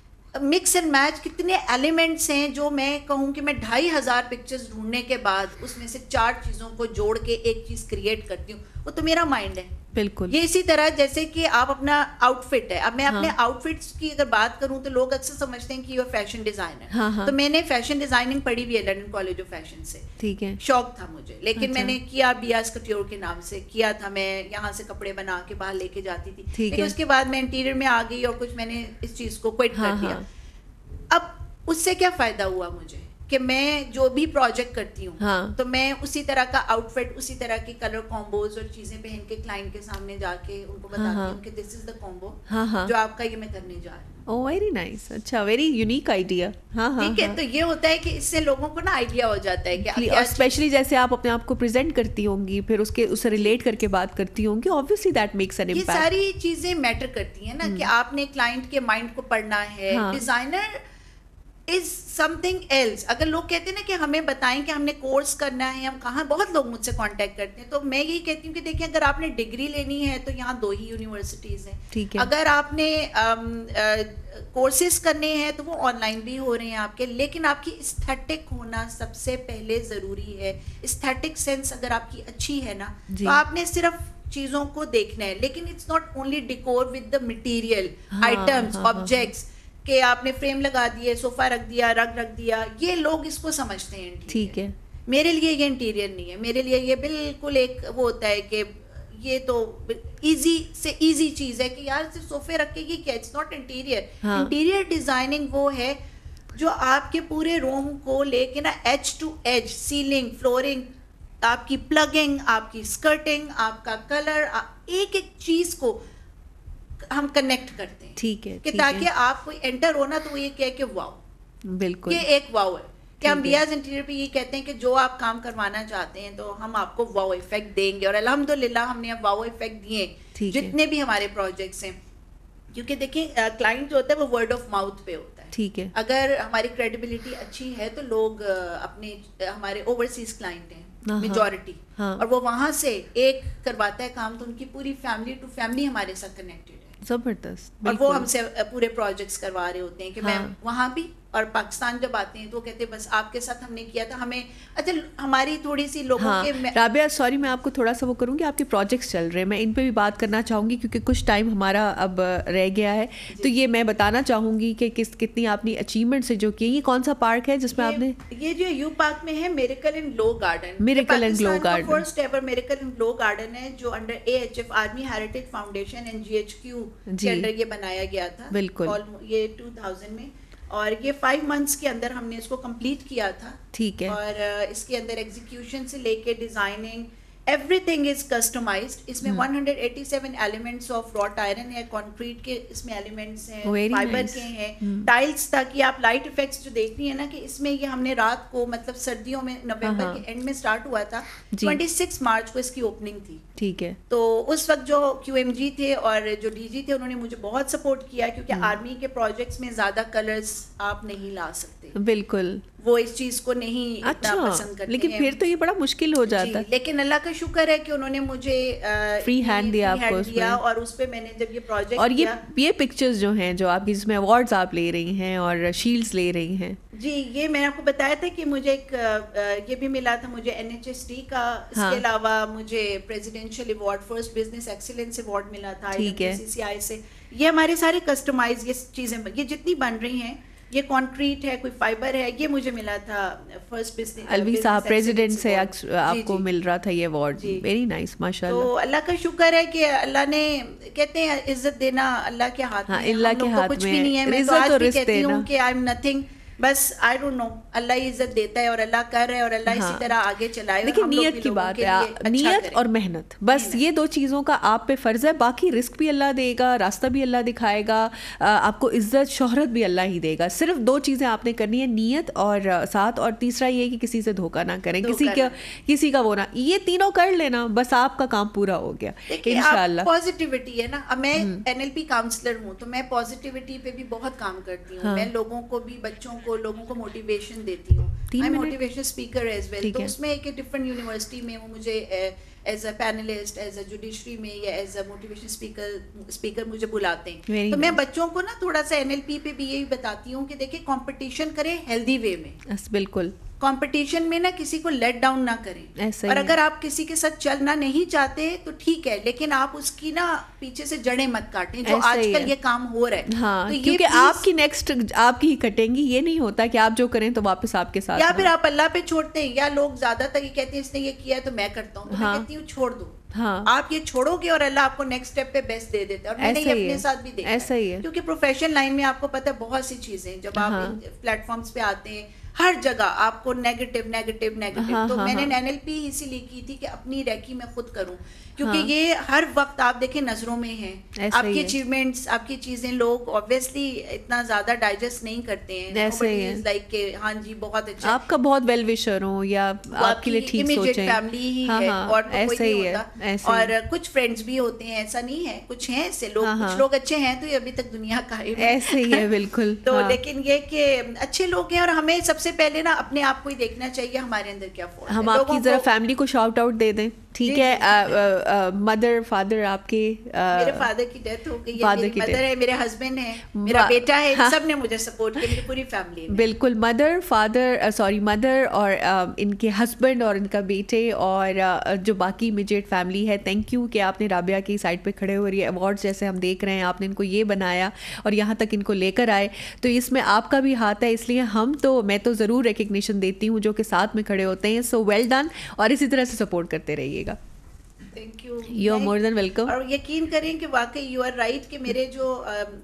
مکس اینڈ میچ, کتنے ایلیمنٹس ہیں, جو میں کہوں کہ میں 2500 پکچرز ڈھونڈنے کے بعد اس میں سے 4 چیزوں کو جوڑ کے ایک چیز کریٹ کرتی ہوں. وہ تو میرا مائنڈ ہے, بالکل. یہ اسی طرح جیسے کہ آپ اپنا آؤٹ فٹ ہے, اب میں اپنے آؤٹ فٹس کی اگر بات کروں تو لوگ اکثر سمجھتے ہیں کہ یہ فیشن ڈیزائنر, تو میں نے فیشن ڈیزائننگ پڑھی ہوئی ہے لنڈن کالج آف فیشن سے, ٹھیک ہے, شوق تھا مجھے, لیکن میں نے کیا بیاس کٹیور کے نام سے کیا تھا, میں یہاں سے کپڑے بنا کے باہر لے کے جاتی تھی, لیکن اس کے بعد میں انٹیریئر میں آ گئی اور کچھ میں نے اس چیز کو کوئٹ کر دیا. اب اس سے کیا فائدہ ہوا مجھے کہ میں جو بھی پروجیکٹ کرتی ہوں تو میں اسی طرح کا آؤٹ فٹ, اسی طرح کی کلر کامبوز اور چیزیں پہن کے کلائنٹ کے سامنے جا کے ان کو بتاتی ہوں کہ دس از دا کامبو جو آپ کا یہ میں کرنے جا رہی ہوں. Oh, very nice. اچھا, ویری یونیک آئیڈیا. ٹھیک ہے, تو یہ ہوتا ہے کہ اس سے لوگوں کو نا آئیڈیا ہو جاتا ہے کہ اسپیشلی جیسے آپ اپنے آپ کو پریزنٹ کرتی ہوں گی, پھر اس سے ریلیٹ کر کے بات کرتی ہوں گی, obviously that makes an impact. یہ ساری چیزیں میٹر کرتی ہیں نا, کہ آپ نے کلائنٹ کے مائنڈ کو پڑھنا ہے. Designer is something else. اگر لوگ کہتے ہیں نا کہ ہمیں بتائیں کہ ہم نے کورس کرنا ہے, ہم کہاں, بہت لوگ مجھ سے کانٹیکٹ کرتے ہیں, تو میں یہی کہتی ہوں کہ دیکھیں اگر آپ نے ڈگری لینی ہے تو یہاں 2 ہی یونیورسٹیز ہیں. ٹھیک ہے, اگر آپ نے کورسز کرنے ہیں تو وہ آن لائن بھی ہو رہے ہیں آپ کے, لیکن آپ کی استھیٹک ہونا سب سے پہلے ضروری ہے. استھیٹک سینس اگر آپ کی اچھی ہے نا تو آپ نے صرف چیزوں کو دیکھنا ہے, لیکن it's not only decor with the material items objects کہ آپ نے فریم لگا دیے, صوفہ رکھ دیا, رگ رکھ دیا, یہ لوگ اس کو سمجھتے ہیں. ٹھیک ہے, میرے لیے یہ انٹیریئر نہیں ہے, میرے لیے یہ بالکل ایک وہ ہوتا ہے کہ یہ تو ایزی سے ایزی چیز ہے کہ یار صرف صوفے رکھ کے یہ کیا, it's not interior. Interior designing وہ ہے جو آپ کے پورے روم کو لے کے نا edge to edge, ceiling, flooring, آپ کی پلگنگ, آپ کی اسکرٹنگ, آپ کا کلر, ایک ایک چیز کو ہم کنیکٹ کرتے ہیں. ٹھیک ہے, کہ تاکہ آپ کوئی انٹر ہونا تو وہ یہ کہے کہ واو, بالکل, یہ ایک واو ہے. کہ ہم بیاز انٹیریئر پہ یہ کہتے ہیں کہ جو آپ کام کروانا چاہتے ہیں تو ہم آپ کو واو ایفیکٹ دیں گے, اور الحمدللہ ہم نے اب واو ایفیکٹ دیے جتنے بھی ہمارے پروجیکٹس ہیں. کیونکہ دیکھیں کلائنٹ جو ہوتا ہے وہ ورڈ آف ماؤتھ پہ ہوتا ہے. ٹھیک ہے, اگر ہماری کریڈیبلٹی اچھی ہے تو لوگ اپنے, ہمارے اوورسیز کلائنٹ ہیں میجورٹی, اور وہ وہاں سے ایک کرواتا ہے کام تو ان کی پوری فیملی ٹو فیملی ہمارے ساتھ کنیکٹڈ ہے, زبردست, اور وہ ہم سے پورے پروجیکٹس کروا رہے ہوتے ہیں. کہ میں وہاں بھی اور پاکستان جب آتے ہیں تو وہ کہتے ہیں بس آپ کے ساتھ ہم نے کیا تھا, ہمیں اچھا ہماری تھوڑی سی لوگوں کے. رابعہ سوری میں آپ کو تھوڑا سا وہ کروں گی, آپ کے پروجیکٹس چل رہے ہیں, میں ان پہ بھی بات کرنا چاہوں گی کیونکہ کچھ ٹائم ہمارا اب رہ گیا ہے. تو یہ میں بتانا چاہوں گی کہ کتنی آپ نے اچیومنٹس جو کی. یہ کون سا پارک ہے جس میں آپ نے, یہ جو یو پارک میں ہے miracle and glow garden, miracle and glow garden first ever miracle and glow garden ہے جو under AHF army heritage foundation and GHQ کے انڈر یہ بنایا گیا تھا. بالکل, یہ 2000 میں, اور یہ 5 months کے اندر ہم نے اس کو کمپلیٹ کیا تھا. ٹھیک ہے, اور اس کے اندر ایگزیکیوشن سے لے کے designing everything is customised. اس میں 187 ایلیمنٹس آف راٹ آئرن ہے, کانکریٹ کے اس میں ایلیمنٹس ہیں, فائبر کے ہیں, ٹائلس, تاکہ آپ لائٹ افیکٹس جو دیکھتی ہیں نا کہ اس میں یہ ہم نے رات کو, مطلب سردیوں میں نومبر کے اینڈ میں اسٹارٹ ہوا تھا, 26 مارچ کو اس کی اوپننگ تھی. ٹھیک ہے, تو اس وقت جو QMG تھے اور جو DG تھے انہوں نے مجھے بہت سپورٹ کیا, کیونکہ آرمی کے پروجیکٹس میں زیادہ کلرز آپ نہیں لا سکتے. بالکل, وہ اس چیز کو نہیں اتنا پسند کرتے ہیں, لیکن پھر تو یہ بڑا مشکل ہو جاتا ہے. لیکن اللہ کا شکر ہے کہ انہوں نے مجھے فری ہینڈ دیا آپ کو اس میں, اور اس پہ میں نے جب یہ پروجیکٹ اور یہ پکچرز جو ہیں جو آپ کی جس میں ایوارڈز آپ لے رہی ہیں اور شیلڈز لے رہی ہیں. جی, یہ میں نے آپ کو بتایا تھا کہ مجھے ایک یہ بھی ملا تھا مجھے NHSD کا, اس کے علاوہ مجھے presidential award first business excellence award ملا تھا CCI سے. یہ ہمارے سارے کسٹمائز یہ چیزیں, یہ جتنی بن رہی ہیں, یہ کانکریٹ ہے, کوئی فائبر ہے, یہ مجھے ملا تھا فرسٹ بزنس. الوی صاحب پریزیڈنٹ سے آپ کو مل رہا تھا یہ ایوارڈ. ویری نائس, ماشاءاللہ. تو اللہ کا شکر ہے کہ اللہ نے, کہتے ہیں عزت دینا اللہ کے ہاتھ میں, اللہ کے ہاتھ میں کچھ بھی نہیں ہے. میں تو آج بھی کہتی ہوں کہ آئی ایم نتھنگ, بس آئی ڈونٹ نو, اللہ ہی عزت دیتا ہے اور اللہ کر رہا ہے اور اللہ اسی طرح آگے چلائے. لیکن نیت کی بات ہے, نیت اور محنت, بس یہ 2 چیزوں کا آپ پہ فرض ہے. باقی رزق بھی اللہ دے گا, راستہ بھی اللہ دکھائے گا, آپ کو عزت شہرت بھی اللہ ہی دے گا. صرف 2 چیزیں آپ نے کرنی ہے, نیت اور ساتھ, اور تیسرا یہ کہ کسی سے دھوکہ نہ کریں, کسی کا وہ نہ, یہ تینوں کر لینا, بس آپ کا کام پورا ہو گیا انشاءاللہ. پازیٹیوٹی ہے نا, اب میں NLP کاؤنسلر ہوں تو میں پازیٹیوٹی پہ بھی بہت کام کرتی ہوں. میں لوگوں کو بھی, بچوں کو, لوگوں کو موٹیویشن دیتی ہوں. میں موٹیویشن اسپیکر ایز ویل. تو اس میں ایک ڈفرنٹ یونیورسٹی میں وہ مجھے as a panellist, as a judiciary میں یا ایز اے موٹیویشن اسپیکر مجھے بلاتے ہیں. تو میں بچوں کو نا تھوڑا سا NLP پہ بھی یہی بتاتی ہوں کہ دیکھیں کمپٹیشن کریں ہیلدی وے میں. بالکل, کمپٹیشن میں نا کسی کو لیٹ ڈاؤن نہ کریں, اور اگر آپ کسی کے ساتھ چلنا نہیں چاہتے تو ٹھیک ہے, لیکن آپ اس کی نا پیچھے سے جڑیں مت کاٹیں, جو آج کل یہ کام ہو رہا ہے. ہاں, کیونکہ آپ کی نیکسٹ آپ کی ہی کٹیں گی, یہ نہیں ہوتا کہ آپ جو کریں تو واپس آپ کے ساتھ, یا پھر آپ اللہ پہ چھوڑتے ہیں, یا لوگ زیادہ تر یہ کہتے ہیں اس نے یہ کیا ہے تو میں کرتا ہوں, تو میں کہتی ہوں چھوڑ دو. آپ یہ چھوڑو گے اور اللہ آپ کو نیکسٹ اسٹیپ پہ بیسٹ دے دیتا ہے. اور میں نے یہ اپنے ساتھ بھی دیکھا ہے, کیونکہ پروفیشن لائن میں آپ کو پتہ ہے بہت سی چیزیں, جب آپ پلیٹ فارمز پہ آتے ہیں ہر جگہ آپ کو نیگیٹو, تو میں نے NLP اسی لیے کی تھی کہ اپنی ریکی میں خود کروں, کیونکہ یہ ہر وقت آپ دیکھیں نظروں میں ہیں, آپ کی اچیومنٹس, آپ کی چیزیں لوگ آبویسلی اتنا زیادہ ڈائجسٹ نہیں کرتے ہیں, لائک کہ ہاں جی بہت اچھا, آپ کا بہت ویل وشر ہوں یا آپ کے لیے ٹھیک سوچیں, امیڈیٹ فیملی ہی ہے اور کوئی نہیں ہوتا, اور کچھ فرینڈس بھی ہوتے ہیں, ایسا نہیں ہے, کچھ ہیں ایسے لوگ, کچھ لوگ اچھے ہیں تو یہ ابھی تک دنیا کا ایسے ہی ہے بالکل. تو لیکن یہ کہ اچھے لوگ ہیں, اور ہمیں سب سے پہلے نا اپنے آپ کو ہی دیکھنا چاہیے ہمارے اندر کیا فالٹ ہے. ہم آپ کی ذرا فیملی کو شاؤٹ آؤٹ دے دیں, ٹھیک ہے. مدر فادر آپ کے, میرے فادر کی ڈیتھ ہو گئی ہے, میری مدر ہے, میرے ہسبینڈ ہے, میرا بیٹا ہے, سب نے مجھے سپورٹ کیا, میری پوری فیملی. بالکل, مدر اور ان کے ہسبینڈ اور ان کا بیٹے اور جو باقی امیڈیٹ فیملی ہے, تھینک یو کہ آپ نے رابعہ کی سائڈ پہ کھڑے ہو رہی ہے. ایوارڈ جیسے ہم دیکھ رہے ہیں, آپ نے ان کو یہ بنایا اور یہاں تک ان کو لے کر آئے, تو اس میں آپ کا بھی ہاتھ ہے, اس لیے میں تو ضرور ریکگنیشن دیتی ہوں جو کہ ساتھ میں کھڑے ہوتے ہیں. سو ویل ڈن, اور اسی طرح سے سپورٹ کرتے رہیے گا. Thank you, you are more than welcome. اور یقین کریں کہ واقعی یو آر رائٹ کہ میرے جو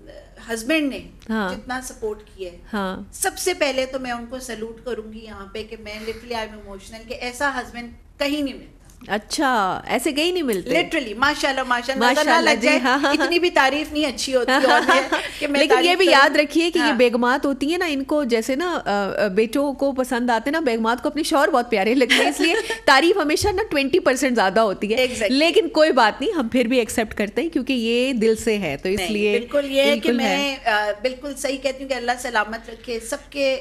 ہسبینڈ نے جتنا سپورٹ کیا ہے, سب سے پہلے تو میں ان کو سلوٹ کروں گی یہاں پہ, کہ میں لٹرلی آئی ایم ایموشنل کہ ایسا ہسبینڈ کہیں نہیں ملتا. اچھا, ایسے کہیں نہیں ملتے لٹرلی, ماشاءاللہ جی, اتنی بھی تعریف نہیں اچھی ہوتی. لیکن یہ بھی یاد رکھیے کہ یہ بیگمات ہوتی ہیں نا, ان کو جیسے نا بیٹوں کو پسند آتے نا, بیگمات کو اپنے شوہر بہت پیارے لگتے ہیں, اس لیے تعریف ہمیشہ نا 20% زیادہ ہوتی ہے. لیکن کوئی بات نہیں, ہم پھر بھی ایکسیپٹ کرتے ہیں کیونکہ یہ دل سے ہے, تو اس لیے بالکل یہ ہے کہ میں بالکل صحیح کہتی ہوں کہ اللہ سلامت رکھے سب کے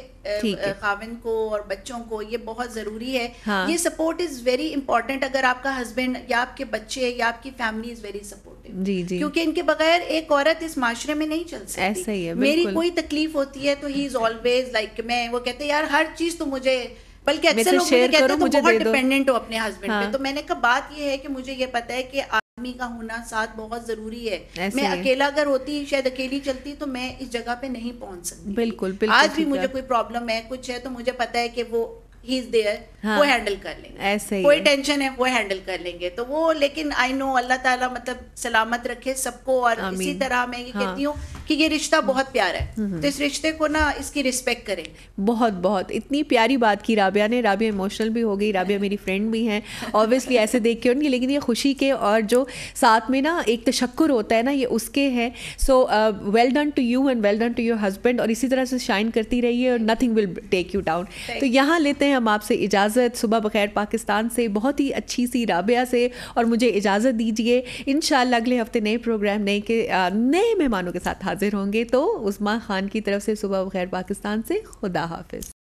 خاوند کو اور بچوں کو, یہ بہت ضروری ہے. یہ سپورٹ از ویری امپورٹنٹ. اگر آپ کا ہسبینڈ یا آپ کے بچے یا آپ کی فیملی از ویری سپورٹیو, جی جی, کیونکہ ان کے بغیر ایک عورت اس معاشرے میں نہیں چل سکتی. ایسا ہی ہے, میری کوئی تکلیف ہوتی ہے تو ہی از آلویز لائک, میں وہ کہتے ہیں یار ہر چیز تو مجھے, بلکہ اکثر لوگ مجھے کہتے ہیں تو بہت ڈیپینڈنٹ ہو اپنے ہسبینڈ پہ. تو میں نے کہا بات یہ ہے کہ مجھے یہ پتا ہے کہ آدمی کا ہونا ساتھ بہت ضروری ہے. میں اکیلا اگر ہوتی, شاید اکیلی چلتی, تو میں اس جگہ پہ نہیں پہنچ سکتی. بالکل, آج بھی مجھے کوئی پرابلم ہے, کچھ ہے, تو مجھے پتا ہے کہ وہ ہی از دیئر, وہ ہینڈل کر لیں گے. ایسے کوئی ٹینشن ہے وہ ہینڈل کر لیں گے. تو وہ, لیکن آئی نو اللہ تعالیٰ مطلب سلامت رکھے سب کو. اور اسی طرح میں یہ کہتی ہوں کہ یہ رشتہ بہت پیارا ہے, تو اس رشتے کو نا اس کی رسپیکٹ کریں. بہت بہت اتنی پیاری بات کی رابعہ نے. رابعہ ایموشنل بھی ہو گئی, رابعہ میری فرینڈ بھی ہیں, اوبویسلی ایسے دیکھ کے ان کی, لیکن یہ خوشی کے اور جو ساتھ میں نا ایک تشکر ہوتا ہے نا, یہ اس کے ہیں. So well done to you and well done to your husband, اور اسی طرح سے شائن کرتی رہیے, اور nothing will take you down. تو یہاں لیتے ہیں ہم آپ سے اجازت صبح بخیر پاکستان سے, بہت ہی اچھی سی رابعہ سے, اور مجھے اجازت دیجیے. انشاءاللہ اگلے ہفتے نئے پروگرام نئے مہمانوں کے ساتھ حاضر ہوں گے. تو عظمیٰ خان کی طرف سے صبح بخیر پاکستان سے خدا حافظ.